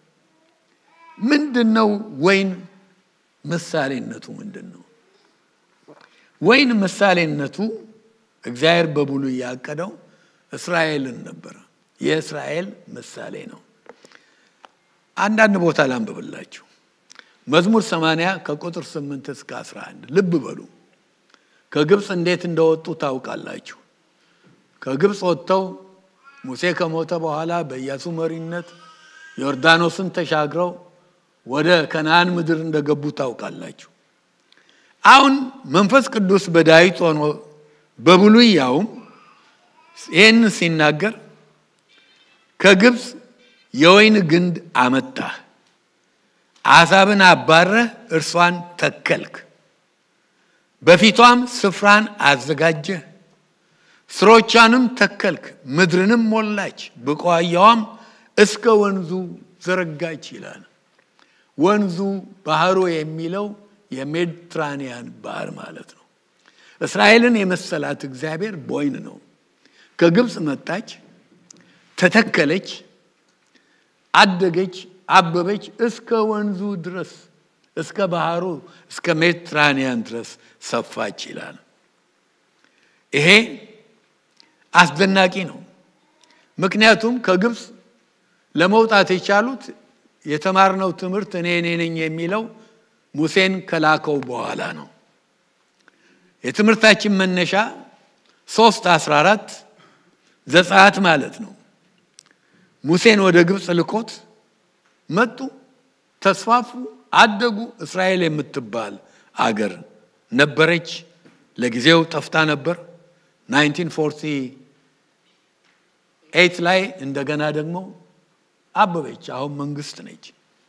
ምንድነው ወይን ምሳሌነቱ ምንድነው? ወይን ምሳሌነቱ እግዚአብሔር በብሉይ ያቀደው እስራኤልን ነበር። የእስራኤል ምሳሌ ነው። አንዳንድ ቦታ ላንብብላችሁ። መዝሙር 80 ከቁጥር 8 እስከ 11 ልብ በሉ። ከግብጽ እንዴት እንደወጡ ታውቃላችሁ። ከግብጽ ወጥተው ሙሴ ከሞተ በኋላ በኢያሱ መሪነት ዮርዳኖስን ተሻግረው ወደ ከነዓን ምድር እንደገቡ ታውቃላችሁ። አሁን መንፈስ ቅዱስ በዳዊት ሆኖ በብሉይ ያውም ይህን ሲናገር ከግብጽ የወይን ግንድ አመጣህ፣ አሕዛብን አባረህ እርሷን ተከልክ፣ በፊቷም ስፍራን አዘጋጀህ፣ ስሮቿንም ተከልክ፣ ምድርንም ሞላች፣ በቋያዋም እስከ ወንዙ ዘረጋች ይላል። ወንዙ ባህሩ የሚለው የሜዲትራኒያን ባህር ማለት ነው። እስራኤልን የመሰላት እግዚአብሔር በወይን ነው። ከግብጽ መጣች፣ ተተከለች፣ አደገች፣ አበበች፣ እስከ ወንዙ ድረስ እስከ ባህሩ እስከ ሜዲትራኒያን ድረስ ሰፋች ይላል። ይሄ አስደናቂ ነው። ምክንያቱም ከግብጽ ለመውጣት የቻሉት የተማርነው ትምህርት እኔ ነኝ የሚለው ሙሴን ከላከው በኋላ ነው። የትምህርታችን መነሻ 3:14 ዘጸአት ማለት ነው። ሙሴን ወደ ግብጽ ልኮት መጡ፣ ተስፋፉ፣ አደጉ። እስራኤል የምትባል አገር ነበረች። ለጊዜው ጠፍታ ነበር። 1948 ላይ እንደገና ደግሞ አበበች። አሁን መንግስት ነች።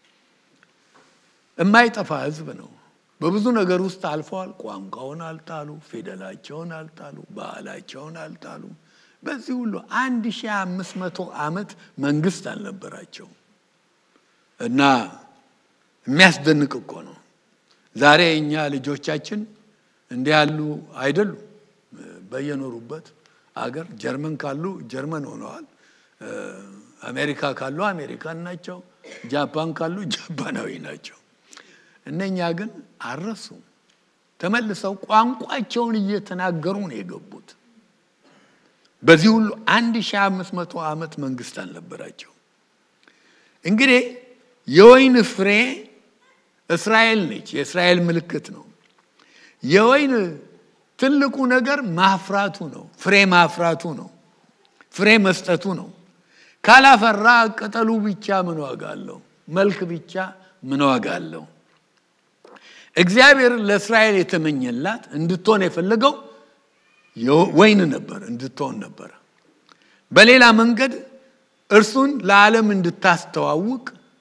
የማይጠፋ ህዝብ ነው። በብዙ ነገር ውስጥ አልፈዋል። ቋንቋውን አልጣሉ፣ ፊደላቸውን አልጣሉ፣ ባህላቸውን አልጣሉ። በዚህ ሁሉ 1500 ዓመት መንግስት አልነበራቸው እና የሚያስደንቅ እኮ ነው። ዛሬ እኛ ልጆቻችን እንዲህ ያሉ አይደሉም። በየኖሩበት አገር ጀርመን ካሉ ጀርመን ሆነዋል፣ አሜሪካ ካሉ አሜሪካን ናቸው፣ ጃፓን ካሉ ጃፓናዊ ናቸው። እነኛ ግን አረሱም። ተመልሰው ቋንቋቸውን እየተናገሩ ነው የገቡት። በዚህ ሁሉ 1500 ዓመት መንግስት አልነበራቸው። እንግዲህ የወይን ፍሬ እስራኤል ነች። የእስራኤል ምልክት ነው። የወይን ትልቁ ነገር ማፍራቱ ነው። ፍሬ ማፍራቱ ነው። ፍሬ መስጠቱ ነው። ካላፈራ ቅጠሉ ብቻ ምን ዋጋ አለው? መልክ ብቻ ምን ዋጋ አለው? እግዚአብሔር ለእስራኤል የተመኘላት እንድትሆን የፈለገው ወይን ነበር፣ እንድትሆን ነበር። በሌላ መንገድ እርሱን ለዓለም እንድታስተዋውቅ፣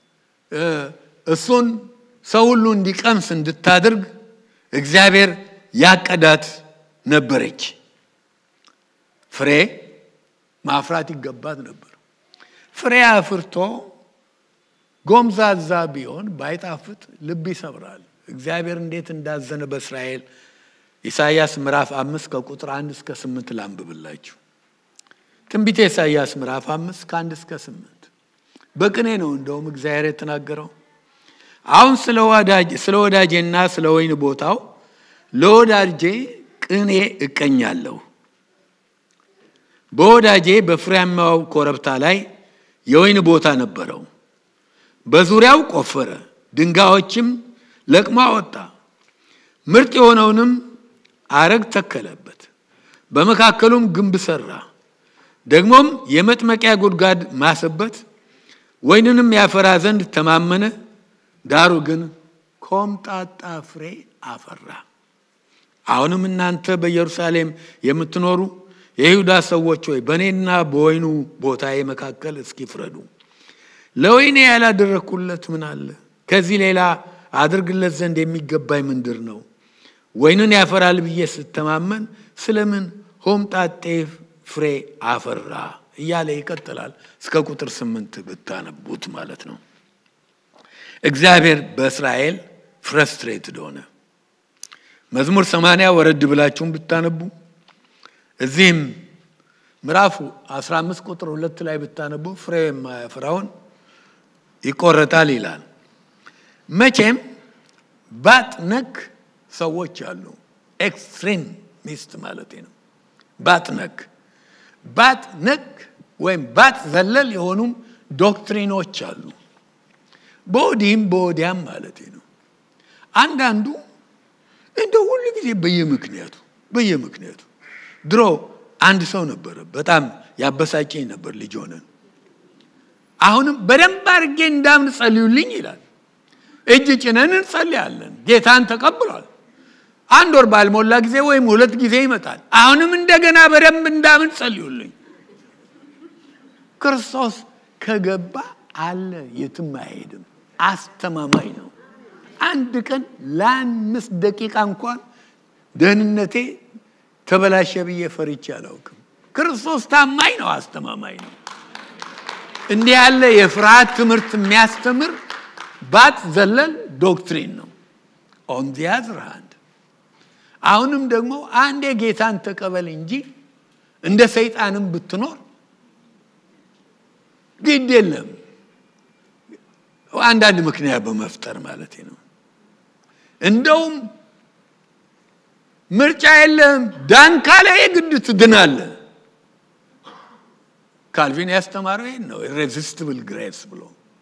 እሱን ሰው ሁሉ እንዲቀምስ እንድታደርግ እግዚአብሔር ያቀዳት ነበረች። ፍሬ ማፍራት ይገባት ነበር። ፍሬ አፍርቶ ጎምዛዛ ቢሆን ባይጣፍጥ ልብ ይሰብራል። እግዚአብሔር እንዴት እንዳዘነ በእስራኤል ኢሳይያስ ምዕራፍ 5 ከቁጥር 1 እስከ 8 ላንብብላችሁ። ትንቢተ ኢሳይያስ ምዕራፍ 5 ከ1 እስከ 8 በቅኔ ነው እንደውም እግዚአብሔር የተናገረው። አሁን ስለ ወዳጄና ስለ ወይን ቦታው ለወዳጄ ቅኔ እቀኛለሁ። በወዳጄ በፍሬያማው ኮረብታ ላይ የወይን ቦታ ነበረው። በዙሪያው ቆፈረ፣ ድንጋዮችም ለቅሞ አወጣ። ምርጥ የሆነውንም አረግ ተከለበት፣ በመካከሉም ግንብ ሰራ። ደግሞም የመጥመቂያ ጉድጓድ ማሰበት፣ ወይንንም ያፈራ ዘንድ ተማመነ። ዳሩ ግን ኮምጣጣ ፍሬ አፈራ። አሁንም እናንተ በኢየሩሳሌም የምትኖሩ የይሁዳ ሰዎች ሆይ በእኔና በወይኑ ቦታዬ መካከል እስኪ ፍረዱ። ለወይኔ ያላደረኩለት ምን አለ? ከዚህ ሌላ አድርግለት ዘንድ የሚገባኝ ምንድር ነው? ወይንን ያፈራል ብዬ ስተማመን ስለምን ሆምጣጤ ፍሬ አፈራ እያለ ይቀጥላል። እስከ ቁጥር 8 ብታነቡት ማለት ነው። እግዚአብሔር በእስራኤል ፍረስትሬትድ ሆነ። መዝሙር 80 ወረድ ብላችሁም ብታነቡ እዚህም ምዕራፍ 15 ቁጥር 2 ላይ ብታነቡ ፍሬ የማያፈራውን ይቆረጣል ይላል። መቼም ባጥነክ ሰዎች አሉ። ኤክስትሪም ሚስት ማለት ነው። ባጥነክ ወይም ባት ዘለል የሆኑም ዶክትሪኖች አሉ። በወዲህም በወዲያም ማለት ነው። አንዳንዱ እንደ ሁሉ ጊዜ በየምክንያቱ ድሮ አንድ ሰው ነበር በጣም ያበሳጨኝ ነበር ልጅ ሆነን። አሁንም በደንብ አድርጌ እንዳምን ጸልዩልኝ ይላል። እጅ ጭነን እንጸልያለን። ጌታን ተቀብሏል። አንድ ወር ባልሞላ ጊዜ ወይም 2 ጊዜ ይመጣል። አሁንም እንደገና በደንብ እንዳምን ጸልዩልኝ። ክርስቶስ ከገባ አለ የትም አይሄድም። አስተማማኝ ነው። አንድ ቀን ለ5 ደቂቃ እንኳን ደህንነቴ ተበላሸ ብዬ ፈርቼ አላውቅም። ክርስቶስ ታማኝ ነው፣ አስተማማኝ ነው። እንዲህ ያለ የፍርሃት ትምህርት የሚያስተምር ባት ዘለል ዶክትሪን ነው። on the other hand አሁንም ደግሞ አንዴ ጌታን ተቀበል እንጂ እንደ ሰይጣንም ብትኖር ግድ የለም። አንዳንድ ምክንያት በመፍጠር ማለት ነው። እንደውም ምርጫ የለም ዳን ካለ የግድ ትድናለህ። ካልቪን ያስተማረው ይሄን ነው። irresistible grace ብሎ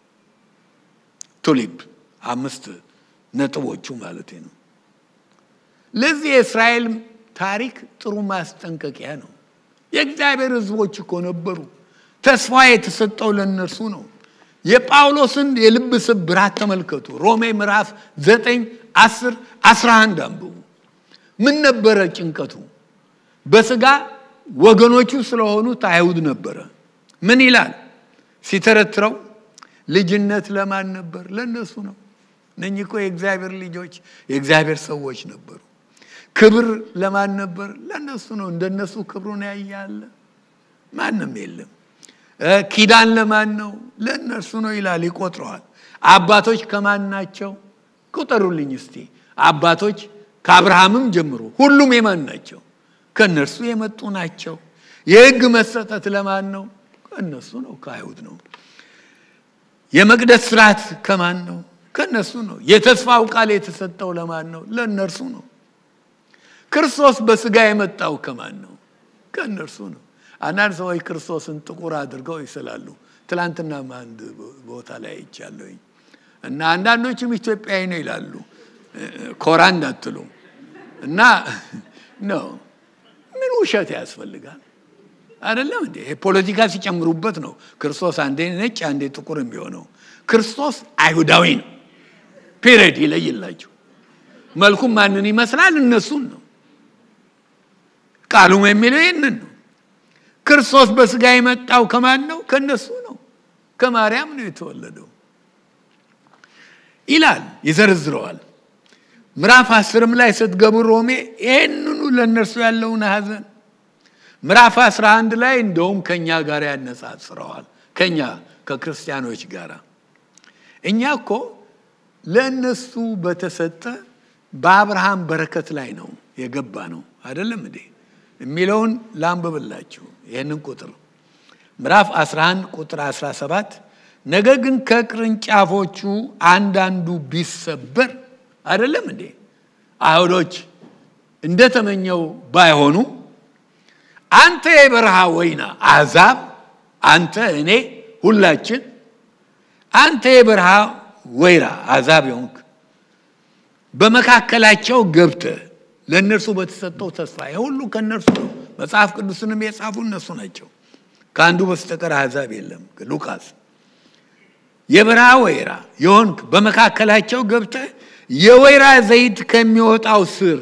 ቱሊፕ 5 ነጥቦቹ ማለት ነው። ለዚህ የእስራኤል ታሪክ ጥሩ ማስጠንቀቂያ ነው። የእግዚአብሔር ሕዝቦች እኮ ነበሩ። ተስፋ የተሰጠው ለነርሱ ነው። የጳውሎስን የልብ ስብራት ተመልከቱ። ሮሜ ምዕራፍ 9 10 11 አንብቡ። ምን ነበረ ጭንቀቱ? በስጋ ወገኖቹ ስለሆኑት አይሁድ ነበረ። ምን ይላል ሲተረትረው? ልጅነት ለማን ነበር? ለነሱ ነው። እነኚህ እኮ የእግዚአብሔር ልጆች የእግዚአብሔር ሰዎች ነበሩ። ክብር ለማን ነበር? ለነሱ ነው። እንደነሱ ክብሩን ያያለ ማንም የለም። ኪዳን ለማን ነው? ለነሱ ነው ይላል፣ ይቆጥረዋል። አባቶች ከማን ናቸው? ቁጠሩልኝ እስቲ። አባቶች ከአብርሃምም ጀምሮ ሁሉም የማን ናቸው? ከነርሱ የመጡ ናቸው። የሕግ መሰጠት ለማን ነው? ከነሱ ነው፣ ከአይሁድ ነው። የመቅደስ ሥርዓት ከማን ነው? ከነሱ ነው። የተስፋው ቃል የተሰጠው ለማን ነው? ለነርሱ ነው። ክርስቶስ በስጋ የመጣው ከማን ነው? ከነርሱ ነው። አንዳንድ ሰዎች ክርስቶስን ጥቁር አድርገው ይስላሉ። ትላንትና አንድ ቦታ ላይ አይቻለሁ እና አንዳንዶችም ኢትዮጵያዊ ነው ይላሉ። ኮራ እንዳትሉ እና ነው። ምን ውሸት ያስፈልጋል አይደለም እንዴ? ፖለቲካ ሲጨምሩበት ነው ክርስቶስ አንዴ ነጭ አንዴ ጥቁር የሚሆነው። ክርስቶስ አይሁዳዊ ነው። ፒሪድ ይለይላችሁ። መልኩም ማንን ይመስላል? እነሱን ነው። ቃሉም የሚለው ይሄንን ነው። ክርስቶስ በስጋ የመጣው ከማን ነው? ከነሱ ነው። ከማርያም ነው የተወለደው ይላል፣ ይዘርዝረዋል። ምዕራፍ 10 ላይ ስትገቡ ሮሜ ይሄንኑ ለነርሱ ያለውን ሐዘን ምዕራፍ 11 ላይ እንደውም ከኛ ጋር ያነጻጽረዋል። ከኛ ከክርስቲያኖች ጋር እኛ እኮ ለነሱ በተሰጠ በአብርሃም በረከት ላይ ነው የገባ ነው አይደለም እንዴ የሚለውን ላንብብላችሁ ይሄንን ቁጥር ምዕራፍ 11 ቁጥር 17 ነገር ግን ከቅርንጫፎቹ አንዳንዱ ቢሰበር አይደለም እንዴ አይሁዶች እንደተመኘው ባይሆኑ አንተ የበረሃ ወይና አሕዛብ አንተ እኔ ሁላችን አንተ የበረሃ ወይራ አሕዛብ የሆንክ በመካከላቸው ገብተህ ለነርሱ በተሰጠው ተስፋ ሁሉ ከነርሱ ነው መጽሐፍ ቅዱስንም የጻፉ እነሱ ናቸው ካንዱ በስተቀር አሕዛብ የለም ሉቃስ የበረሃ ወይራ የሆንክ በመካከላቸው ገብተህ የወይራ ዘይት ከሚወጣው ስር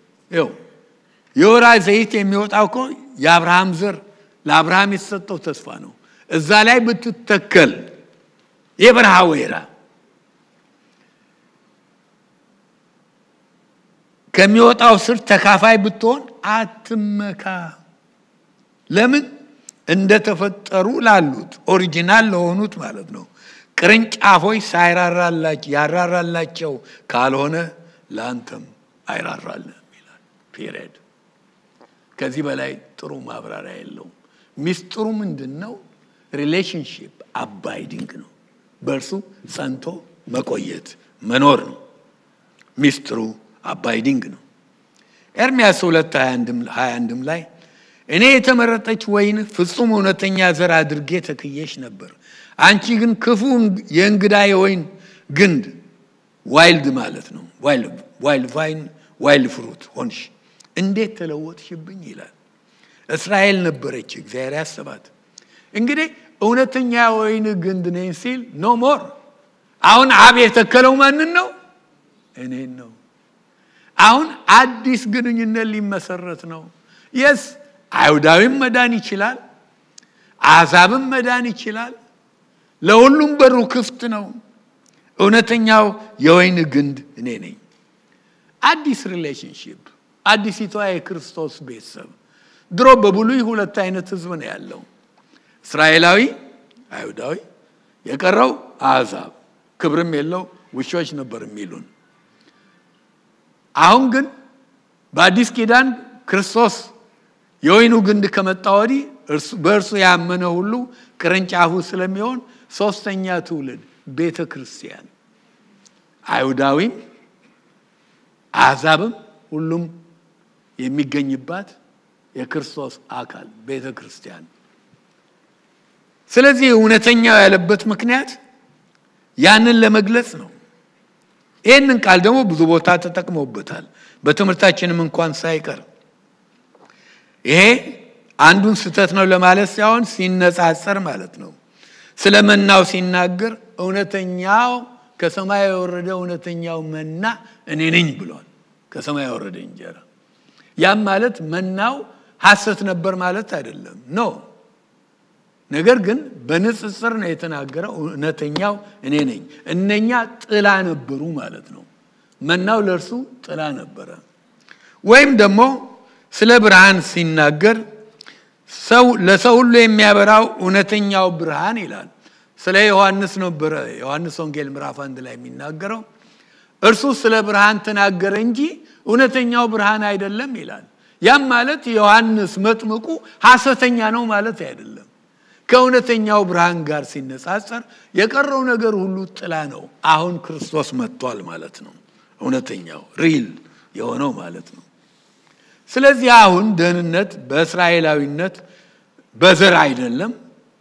የወይራ ዘይት የሚወጣው እኮ የአብርሃም ዘር ለአብርሃም የተሰጠው ተስፋ ነው እዛ ላይ ብትተከል የበረሃ ወይራ ከሚወጣው ስር ተካፋይ ብትሆን አትመካ ለምን እንደተፈጠሩ ላሉት ኦሪጂናል ለሆኑት ማለት ነው ቅርንጫፎች ያራራላቸው ካልሆነ ላንተም አይራራልም ይላል ፒሪየድ ከዚህ በላይ ጥሩ ማብራሪያ የለውም ሚስጥሩ ምንድነው ሪሌሽንሺፕ አባይዲንግ ነው በርሱ ጸንቶ መቆየት መኖር ነው ሚስጥሩ አባይዲንግ ነው ኤርምያስ 2:21 ላይ እኔ የተመረጠች ወይን ፍጹም እውነተኛ ዘር አድርጌ ተክየሽ ነበር አንቺ ግን ክፉ የእንግዳ የወይን ግንድ ዋይልድ ማለት ነው ዋይልድ ቫይን ዋይልድ ፍሩት ሆንሽ እንዴት ተለወጥሽብኝ ይላል እስራኤል ነበረች እግዚአብሔር ያሰባት እንግዲህ እውነተኛ ወይን ግንድ ነኝ ሲል ኖ ሞር አሁን አብ የተከለው ማንን ነው እኔን ነው አሁን አዲስ ግንኙነት ሊመሰረት ነው yes አይሁዳዊም መዳን ይችላል አሕዛብም መዳን ይችላል ለሁሉም በሩ ክፍት ነው እውነተኛው የወይን ግንድ እኔ ነኝ አዲስ ሪሌሽንሺፕ አዲሲቷ የክርስቶስ ቤተሰብ ድሮ በብሉይ ሁለት አይነት ህዝብ ነው ያለው እስራኤላዊ አይሁዳዊ የቀረው አሕዛብ ክብርም የለው ውሾች ነበር የሚሉን አሁን ግን በአዲስ ኪዳን ክርስቶስ የወይኑ ግንድ ከመጣ ወዲህ በእርሱ ያመነ ሁሉ ቅርንጫፉ ስለሚሆን ሶስተኛ ትውልድ ቤተክርስቲያን አይሁዳዊም አሕዛብም ሁሉም የሚገኝባት የክርስቶስ አካል ቤተክርስቲያን ስለዚህ እውነተኛው ያለበት ምክንያት ያንን ለመግለጽ ነው ይሄንን ቃል ደግሞ ብዙ ቦታ ተጠቅመውበታል በትምህርታችንም እንኳን ሳይቀር ይሄ አንዱን ስተት ነው ለማለት ሳይሆን ሲነጻጸር ማለት ነው ስለመናው ሲናገር እውነተኛው ከሰማይ የወረደ እውነተኛው መና እኔ ነኝ ብሏል ከሰማይ የወረደ እንጀራ ያም ማለት መናው ሐሰት ነበር ማለት አይደለም ኖ ነገር ግን በንጽጽር ነው የተናገረው እውነተኛው እኔ ነኝ እነኛ ጥላ ነበሩ ማለት ነው መናው ለርሱ ጥላ ነበረ ወይም ደግሞ ስለ ብርሃን ሲናገር ሰው ለሰው ሁሉ የሚያበራው እውነተኛው ብርሃን ይላል ስለ ዮሐንስ ነበር ዮሐንስ ወንጌል ምዕራፍ 1 ላይ የሚናገረው እርሱ ስለ ብርሃን ተናገረ እንጂ እውነተኛው ብርሃን አይደለም ይላል ያም ማለት ዮሐንስ መጥምቁ ሐሰተኛ ነው ማለት አይደለም ከእውነተኛው ብርሃን ጋር ሲነጻጸር የቀረው ነገር ሁሉ ጥላ ነው አሁን ክርስቶስ መጥቷል ማለት ነው እውነተኛው ሪል የሆነው ማለት ነው ስለዚህ አሁን ደህንነት በእስራኤላዊነት በዘር አይደለም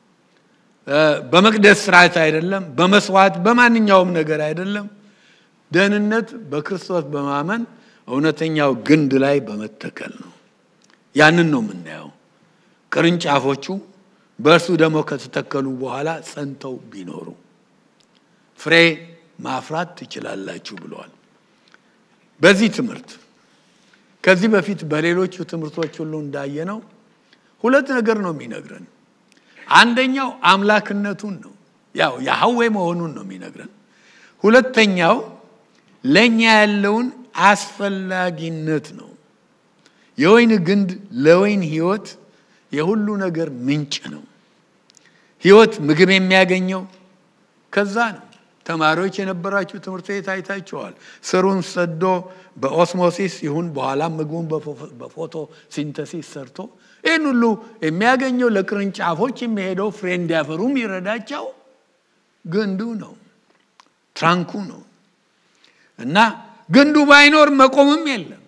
በመቅደስ ሥርዓት አይደለም በመስዋዕት በማንኛውም ነገር አይደለም ደህንነት በክርስቶስ በማመን እውነተኛው ግንድ ላይ በመተከል ነው ያንን ነው የምናየው ቅርንጫፎቹ በእርሱ ደግሞ ከተተከሉ በኋላ ጸንተው ቢኖሩ ፍሬ ማፍራት ትችላላችሁ ብለዋል በዚህ ትምህርት ከዚህ በፊት በሌሎቹ ትምህርቶች ሁሉ እንዳየነው ሁለት ነገር ነው የሚነግረን አንደኛው አምላክነቱን ነው ያው ያህዌ መሆኑን ነው የሚነግረን ሁለተኛው ለኛ ያለውን አስፈላጊነት ነው የወይን ግንድ ለወይን ህይወት የሁሉ ነገር ምንጭ ነው ህይወት ምግብ የሚያገኘው ከዛ ነው ተማሪዎች የነበራችሁ ትምህርት ቤት አይታችኋል። ስሩን ሰዶ በኦስሞሲስ ይሁን በኋላም ምግቡን በፎቶ ሲንተሲስ ሰርቶ ይህን ሁሉ የሚያገኘው ለቅርንጫፎች የሚሄደው ፍሬ እንዲያፈሩም ይረዳቸው ግንዱ ነው፣ ትራንኩ ነው። እና ግንዱ ባይኖር መቆምም የለም፣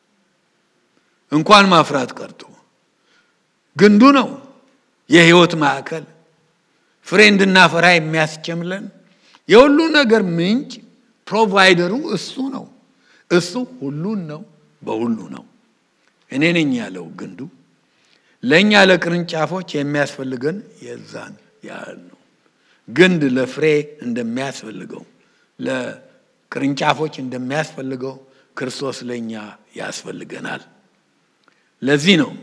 እንኳን ማፍራት ቀርቶ ግንዱ ነው የህይወት ማዕከል፣ ፍሬ እንድናፈራ የሚያስችምለን የሁሉ ነገር ምንጭ ፕሮቫይደሩ እሱ ነው። እሱ ሁሉን ነው፣ በሁሉ ነው። እኔ ነኝ ያለው ግንዱ ለኛ ለቅርንጫፎች የሚያስፈልገን የዛን ያህል ነው። ግንድ ለፍሬ እንደሚያስፈልገው ለቅርንጫፎች እንደሚያስፈልገው ክርስቶስ ለኛ ያስፈልገናል። ለዚህ ነው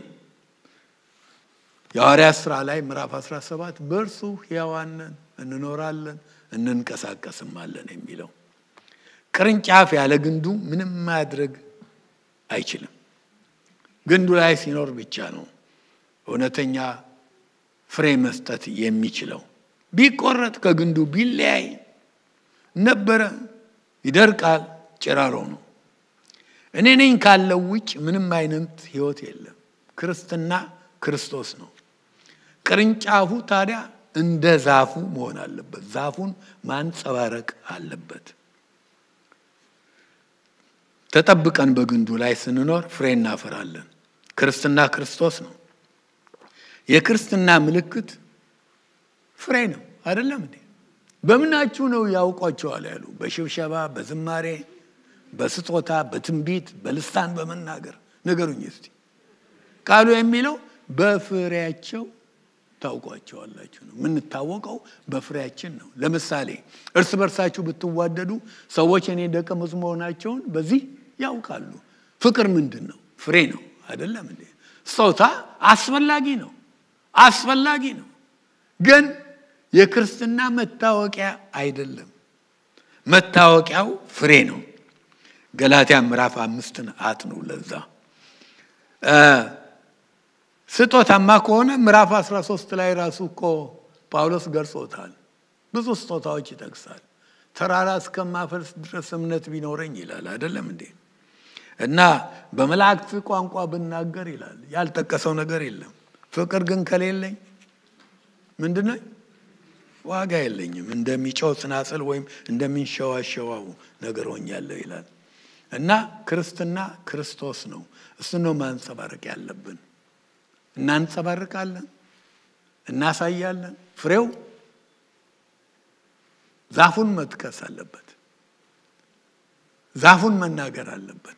የሐዋርያት ሥራ ላይ ምዕራፍ 17 በእርሱ ሕያዋን እንኖራለን እንንቀሳቀስማለን የሚለው። ቅርንጫፍ ያለ ግንዱ ምንም ማድረግ አይችልም። ግንዱ ላይ ሲኖር ብቻ ነው እውነተኛ ፍሬ መስጠት የሚችለው። ቢቆረጥ ከግንዱ ቢለያይ ነበረ ይደርቃል፣ ጭራሮ ነው። እኔ ነኝ ካለው ውጭ ምንም አይነት ህይወት የለም። ክርስትና ክርስቶስ ነው። ቅርንጫፉ ታዲያ እንደ ዛፉ መሆን አለበት። ዛፉን ማንጸባረቅ አለበት። ተጠብቀን በግንዱ ላይ ስንኖር ፍሬ እናፈራለን። ክርስትና ክርስቶስ ነው። የክርስትና ምልክት ፍሬ ነው አይደለም እንዴ? በምናችሁ ነው ያውቋቸዋል ያሉ? በሽብሸባ፣ በዝማሬ፣ በስጦታ፣ በትንቢት፣ በልሳን በመናገር ነገሩኝ እስቲ። ቃሉ የሚለው በፍሬያቸው ታውቋቸዋላችሁ ነው። የምንታወቀው በፍሬያችን ነው። ለምሳሌ እርስ በርሳችሁ ብትዋደዱ ሰዎች እኔ ደቀ መዝሙር መሆናቸውን በዚህ ያውቃሉ። ፍቅር ምንድነው? ፍሬ ነው አይደለም እንዴ? ስጦታ አስፈላጊ ነው፣ አስፈላጊ ነው። ግን የክርስትና መታወቂያ አይደለም። መታወቂያው ፍሬ ነው። ገላትያ ምዕራፍ 5 አጥኑ። ለዛ ስጦታማ ከሆነ ምዕራፍ 13 ላይ ራሱ እኮ ጳውሎስ ገርጾታል። ብዙ ስጦታዎች ይጠቅሳል። ተራራ እስከማፈልስ ድረስ እምነት ቢኖረኝ ይላል አይደለም እንዴ? እና በመላእክት ቋንቋ ብናገር ይላል። ያልጠቀሰው ነገር የለም። ፍቅር ግን ከሌለኝ ምንድነው? ዋጋ የለኝም። እንደሚጮህ ጽናጽል ወይም እንደሚንሸዋሸዋው ነገር ሆኛለሁ ይላል። እና ክርስትና ክርስቶስ ነው። እሱ ነው ማንጸባረቅ ያለብን። እናንጸባርቃለን፣ እናሳያለን። ፍሬው ዛፉን መጥቀስ አለበት፣ ዛፉን መናገር አለበት።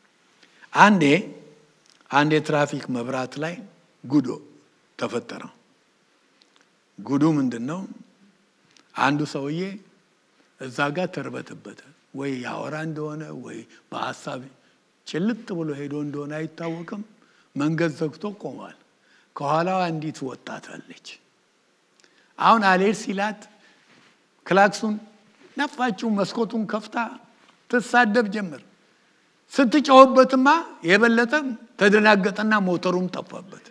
አንዴ ትራፊክ መብራት ላይ ጉዶ ተፈጠረ። ጉዱ ምንድነው? አንዱ ሰውዬ እዛ ጋር ተርበተበተ። ወይ ያወራ እንደሆነ ወይ በሐሳብ ጭልጥ ብሎ ሄዶ እንደሆነ አይታወቅም። መንገድ ዘግቶ ቆሟል። ከኋላው አንዲት ወጣት አለች። አሁን አሌር ሲላት ክላክሱን ነፋችው፣ መስኮቱን ከፍታ ትሳደብ ጀመር። ስትጮህበትማ የበለጠ ተደናገጠና ሞተሩን ጠፋበት።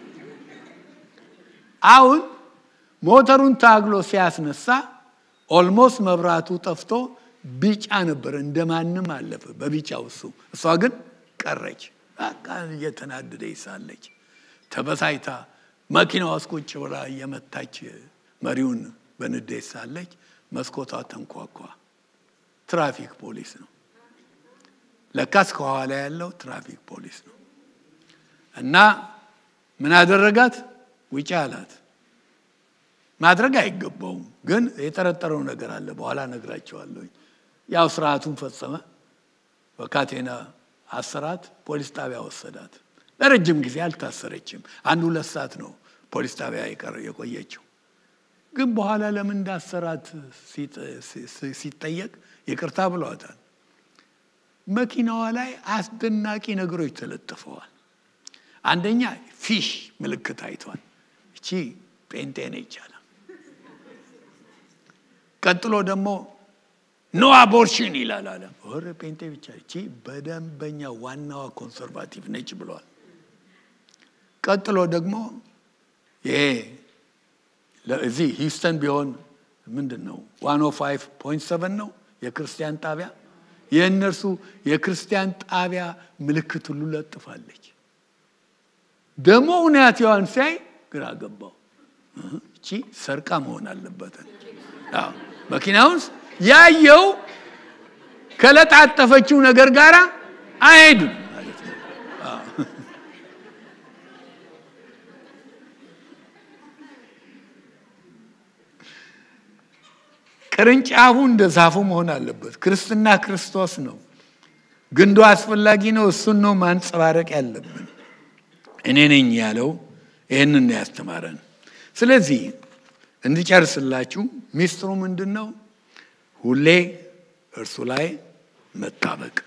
አሁን ሞተሩን ታግሎ ሲያስነሳ ኦልሞስት መብራቱ ጠፍቶ ቢጫ ነበር። እንደማንም አለፈ በቢጫው እሷ ግን ቀረች። በቃ እየተናደደች ሳለች ተበሳይታ መኪናዋ ውስጥ ቁጭ ብላ እየመታች መሪውን በንዴት ሳለች መስኮቷ ተንኳኳ። ትራፊክ ፖሊስ ነው። ለካስ ከኋላ ያለው ትራፊክ ፖሊስ ነው። እና ምን አደረጋት? ውጪ አላት። ማድረግ አይገባውም፣ ግን የጠረጠረው ነገር አለ። በኋላ ነግራቸዋለሁ። ያው ስርዓቱን ፈጸመ። በካቴና አሰራት። ፖሊስ ጣቢያ ወሰዳት። ለረጅም ጊዜ አልታሰረችም። 1-2 ሰዓት ነው ፖሊስ ጣቢያ የቆየችው። ግን በኋላ ለምን እንዳሰራት ሲጠየቅ ይቅርታ ብለዋታል። መኪናዋ ላይ አስደናቂ ነገሮች ተለጥፈዋል። አንደኛ ፊሽ ምልክት አይቷል። እቺ ጴንጤ ነች አለ። ቀጥሎ ደግሞ ኖ አቦርሽን ይላል አለ። ወረ ጴንጤ ብቻ እቺ በደንበኛ ዋናዋ ኮንሰርቫቲቭ ነች ብሏል። ቀጥሎ ደግሞ ይሄ ለዚህ ሂውስተን ቢሆን ምንድነው 105.7 ነው የክርስቲያን ጣቢያ የእነርሱ የክርስቲያን ጣቢያ ምልክት ሁሉ ለጥፋለች ደሞ ሁኔታውን ሳይ ግራ ገባው እቺ ሰርቃ መሆን አለበት አዎ መኪናውስ ያየው ከለጣጠፈችው ነገር ጋራ አይሄድም ማለት ነው ቅርንጫፉ እንደ ዛፉ መሆን አለበት ክርስትና ክርስቶስ ነው ግንዱ አስፈላጊ ነው እሱን ነው ማንጸባረቅ ያለብን እኔ ነኝ ያለው ይሄንን ያስተማረን ስለዚህ እንድጨርስላችሁ ሚስጥሩ ምንድነው ሁሌ እርሱ ላይ መጣበቅ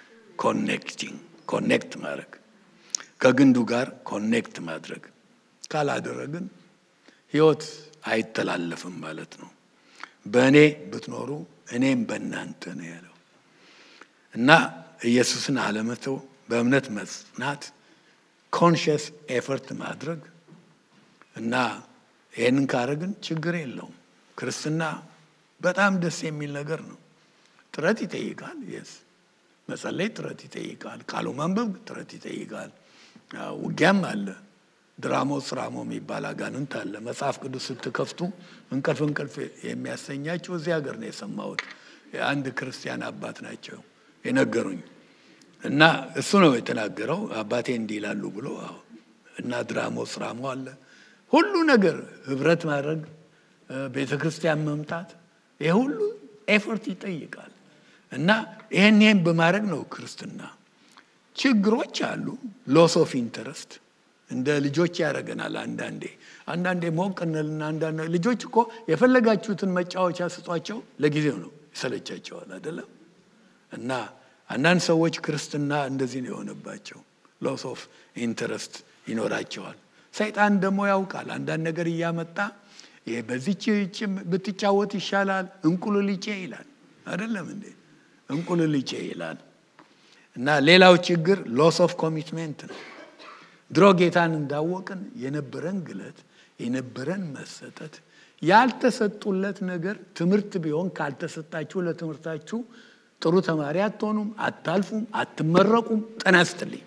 ኮኔክት ማድረግ ከግንዱ ጋር ኮኔክት ማድረግ ካላደረግን ህይወት አይተላለፍም ማለት ነው በእኔ ብትኖሩ እኔም በእናንተ ነው ያለው እና ኢየሱስን አለመተው በእምነት መጽናት ኮንሺየስ ኤፈርት ማድረግ እና ይሄንን ካረግን ችግር የለውም ክርስትና በጣም ደስ የሚል ነገር ነው ጥረት ይጠይቃል መጸለይ ጥረት ይጠይቃል ቃሉ ማንበብ ጥረት ይጠይቃል ውጊያም አለ ድራሞ ስራሞ የሚባል አጋንንት አለ መጽሐፍ ቅዱስ ስትከፍቱ እንቅልፍ የሚያሰኛቸው እዚህ ሀገር ነው የሰማሁት አንድ ክርስቲያን አባት ናቸው የነገሩኝ እና እሱ ነው የተናገረው አባቴ እንዲህ ይላሉ ብሎ እና ድራሞ ስራሞ አለ ሁሉ ነገር ህብረት ማድረግ ቤተክርስቲያን መምጣት ይሄ ሁሉ ኤፈርት ይጠይቃል እና ይሄን በማድረግ ነው ክርስትና ችግሮች አሉ ሎስ ኦፍ ኢንተረስት እንደ ልጆች ያረጋናል አንዳንዴ ሞቅነልና አንዳንዴ ልጆች እኮ የፈለጋችሁትን መጫወቻ ስጧቸው ለጊዜው ነው ይሰለቻቸዋል አይደለም እና አንዳንድ ሰዎች ክርስትና እንደዚህ ነው የሆነባቸው ሎስ ኦፍ ኢንተረስት ይኖራቸዋል ሰይጣን ደግሞ ያውቃል አንዳንድ ነገር ያመጣ በዚህች ብትጫወት ይሻላል እንቁልልጬ ይላል አይደለም እንዴ እንቁልልጬ ይላል እና ሌላው ችግር ሎስ ኦፍ ኮሚትመንት ነው ድሮ ጌታን እንዳወቅን የነበረን ግለት የነበረን መሰጠት ያልተሰጡለት ነገር ትምህርት ቢሆን ካልተሰጣችሁ ለትምህርታችሁ ጥሩ ተማሪ አትሆኑም አታልፉም አትመረቁም ጠናስትልኝ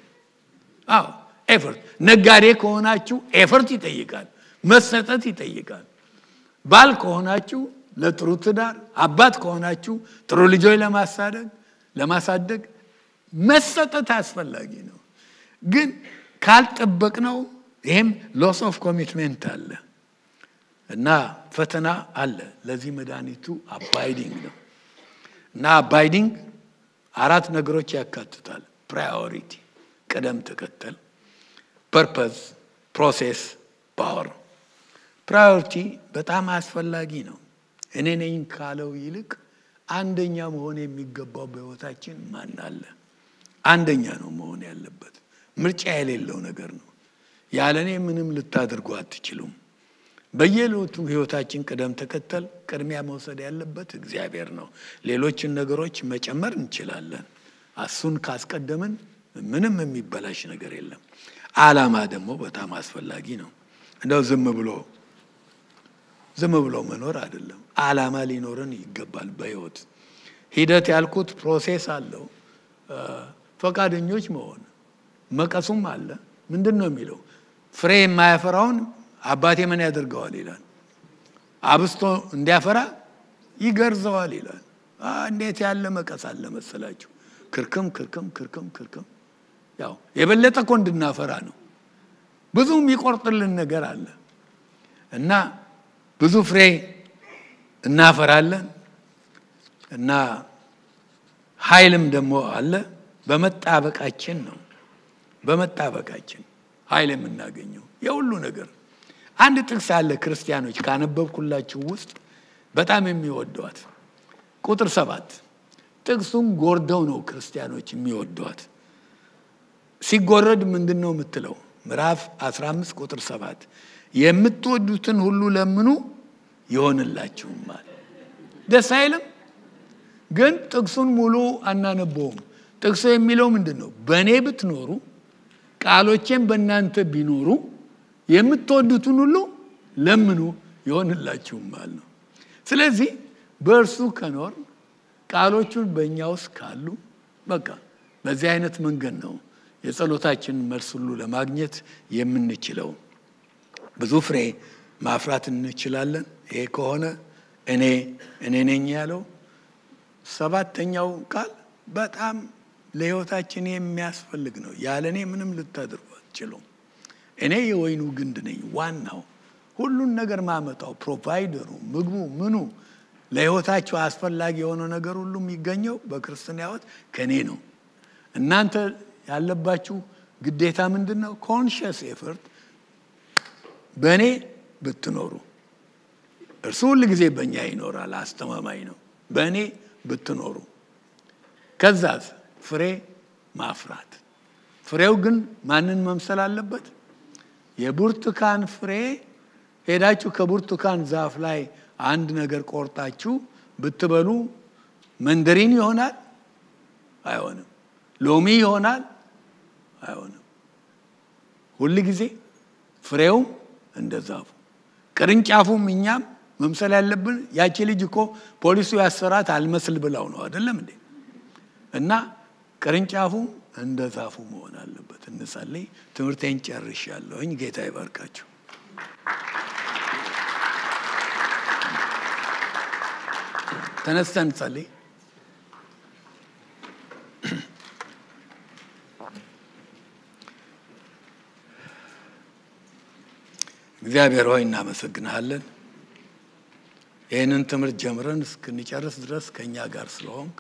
ኤፈርት ነጋዴ ከሆናችሁ ኤፈርት ይጠይቃል መሰጠት ይጠይቃል ባል ከሆናችሁ ለጥሩ ትዳር አባት ከሆናችሁ ጥሩ ልጆች ለማሳደግ መሰጠት አስፈላጊ ነው ግን ካልጠበቅነው ይሄም ሎስ ኦፍ ኮሚትመንት አለ እና ፈተና አለ ለዚህ መድኃኒቱ አባይዲንግ ነው እና አባይዲንግ አራት ነገሮች ያካትታል ፕራዮሪቲ ቀደም ተከተል ፐርፐዝ ፕሮሰስ ፓወር ፕራዮሪቲ በጣም አስፈላጊ ነው እኔ ነኝ ካለው ይልቅ አንደኛ መሆን የሚገባው በህይወታችን ማን አለ አንደኛ ነው መሆን ያለበት ምርጫ የሌለው ነገር ነው ያለኔ ምንም ልታደርጉ አትችሉም በየለቱ ህይወታችን ቀደም ተከተል ቅድሚያ መውሰድ ያለበት እግዚአብሔር ነው ሌሎችን ነገሮች መጨመር እንችላለን እሱን ካስቀደምን ምንም የሚበላሽ ነገር የለም ዓላማ ደግሞ በጣም አስፈላጊ ነው እንደው ዝም ብሎ መኖር አይደለም ዓላማ ሊኖርን ይገባል በህይወት ሂደት ያልኩት ፕሮሰስ አለው ፈቃደኞች መሆን መቀሱም አለ ምንድነው የሚለው ፍሬ የማያፈራውን አባቴ ምን ያደርገዋል ይላል አብስቶ እንዲያፈራ ይገርዘዋል ይላል እንዴት ያለ መቀስ አለ መሰላችሁ ክርክም ያው የበለጠ እኮ እንድናፈራ ነው ብዙም ይቆርጥልን ነገር አለ እና ብዙ ፍሬ እናፈራለን እና ኃይልም ደግሞ አለ በመጣበቃችን ነው በመጣበቃችን ኃይል የምናገኘው የሁሉ ነገር አንድ ጥቅስ አለ ክርስቲያኖች ካነበብኩላችሁ ውስጥ በጣም የሚወዷት ቁጥር 7 ጥቅሱን ጎርደው ነው ክርስቲያኖች የሚወዷት ሲጎረድ ምንድነው የምትለው ምዕራፍ 15 ቁጥር 7 የምትወዱትን ሁሉ ለምኑ ይሆንላችሁማል ደስ አይልም ግን ጥቅሱን ሙሉ አናነበውም ጥቅሱ የሚለው ምንድነው በእኔ ብትኖሩ ቃሎቼም በእናንተ ቢኖሩ የምትወዱትን ሁሉ ለምኑ ይሆንላችሁማል ነው ስለዚህ በእርሱ ከኖር ቃሎቹን በእኛ ውስጥ ካሉ በቃ በዚህ አይነት መንገድ ነው የጸሎታችንን መልስ ሁሉ ለማግኘት የምንችለው። ብዙ ፍሬ ማፍራት እንችላለን። ይሄ ከሆነ እኔ ነኝ ያለው ሰባተኛው ቃል በጣም ለሕይወታችን የሚያስፈልግ ነው። ያለኔ ምንም ልታደርጉ አትችሉም። እኔ የወይኑ ግንድ ነኝ። ዋናው ሁሉን ነገር ማመጣው ፕሮቫይደሩ፣ ምግቡ፣ ምኑ ለሕይወታችሁ አስፈላጊ የሆነ ነገር ሁሉ የሚገኘው በክርስትና ሕይወት ከኔ ነው። እናንተ ያለባችሁ ግዴታ ምንድነው? ኮንሺየስ ኤፈርት በእኔ ብትኖሩ እርሱ ሁሉ ጊዜ በእኛ ይኖራል፣ አስተማማኝ ነው። በእኔ ብትኖሩ ከዛስ ፍሬ ማፍራት። ፍሬው ግን ማንን መምሰል አለበት? የብርቱካን ፍሬ ሄዳችሁ ከብርቱካን ዛፍ ላይ አንድ ነገር ቆርጣችሁ ብትበሉ መንደሪን ይሆናል? አይሆንም። ሎሚ ይሆናል? አይሆንም። ሁሉ ጊዜ ፍሬው እንደዛፉ ቅርንጫፉም እኛም መምሰል ያለብን ያቺ ልጅ እኮ ፖሊሱ ያሰራት አልመስል ብላው ነው አይደለም እንዴ? እና ቅርንጫፉ እንደዛፉ መሆን አለበት። እንጸልይ። ትምህርቴን ጨርሻለሁኝ። ጌታ ይባርካችሁ። ተነስተን እንጸልይ። እግዚአብሔር ሆይ እናመሰግናለን። ይህንን ትምህርት ጀምረን እስክንጨርስ ድረስ ከኛ ጋር ስለሆንክ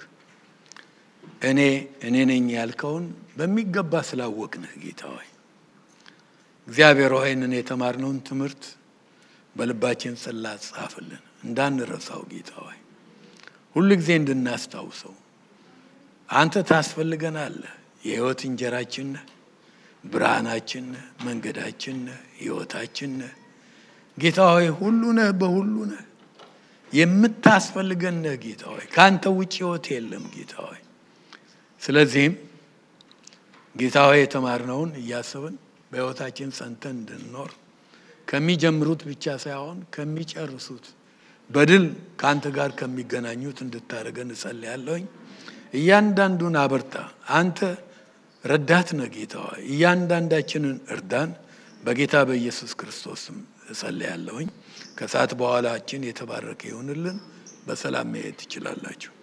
እኔ ነኝ ያልከውን በሚገባ ስላወቅንህ ጌታ ሆይ እግዚአብሔር ሆይ እኔ የተማርነውን ትምህርት በልባችን ጽላት ጻፍልን እንዳንረሳው ጌታ ሆይ ሁሉ ጊዜ እንድናስታውሰው። አንተ ታስፈልገናለህ። የሕይወት እንጀራችን ነህ፣ ብርሃናችን ነህ፣ መንገዳችን ነህ፣ ሕይወታችን ነህ ጌታ ሆይ። ሁሉ ነህ፣ በሁሉ ነህ፣ የምታስፈልገን ነህ ጌታ ሆይ። ከአንተ ውጭ ሕይወት የለም ጌታ ሆይ። ስለዚህም ጌታ ሆይ የተማርነውን እያሰብን በሕይወታችን ጸንተን እንድንኖር ከሚጀምሩት ብቻ ሳይሆን ከሚጨርሱት በድል ከአንተ ጋር ከሚገናኙት እንድታደርገን እጸልያለሁኝ። እያንዳንዱን አበርታ። አንተ ረዳት ነህ ጌታ ሆይ። እያንዳንዳችንን እርዳን። በጌታ በኢየሱስ ክርስቶስም እጸልያለሁኝ። ከሰዓት በኋላችን የተባረከ ይሁንልን። በሰላም መሄድ ትችላላችሁ።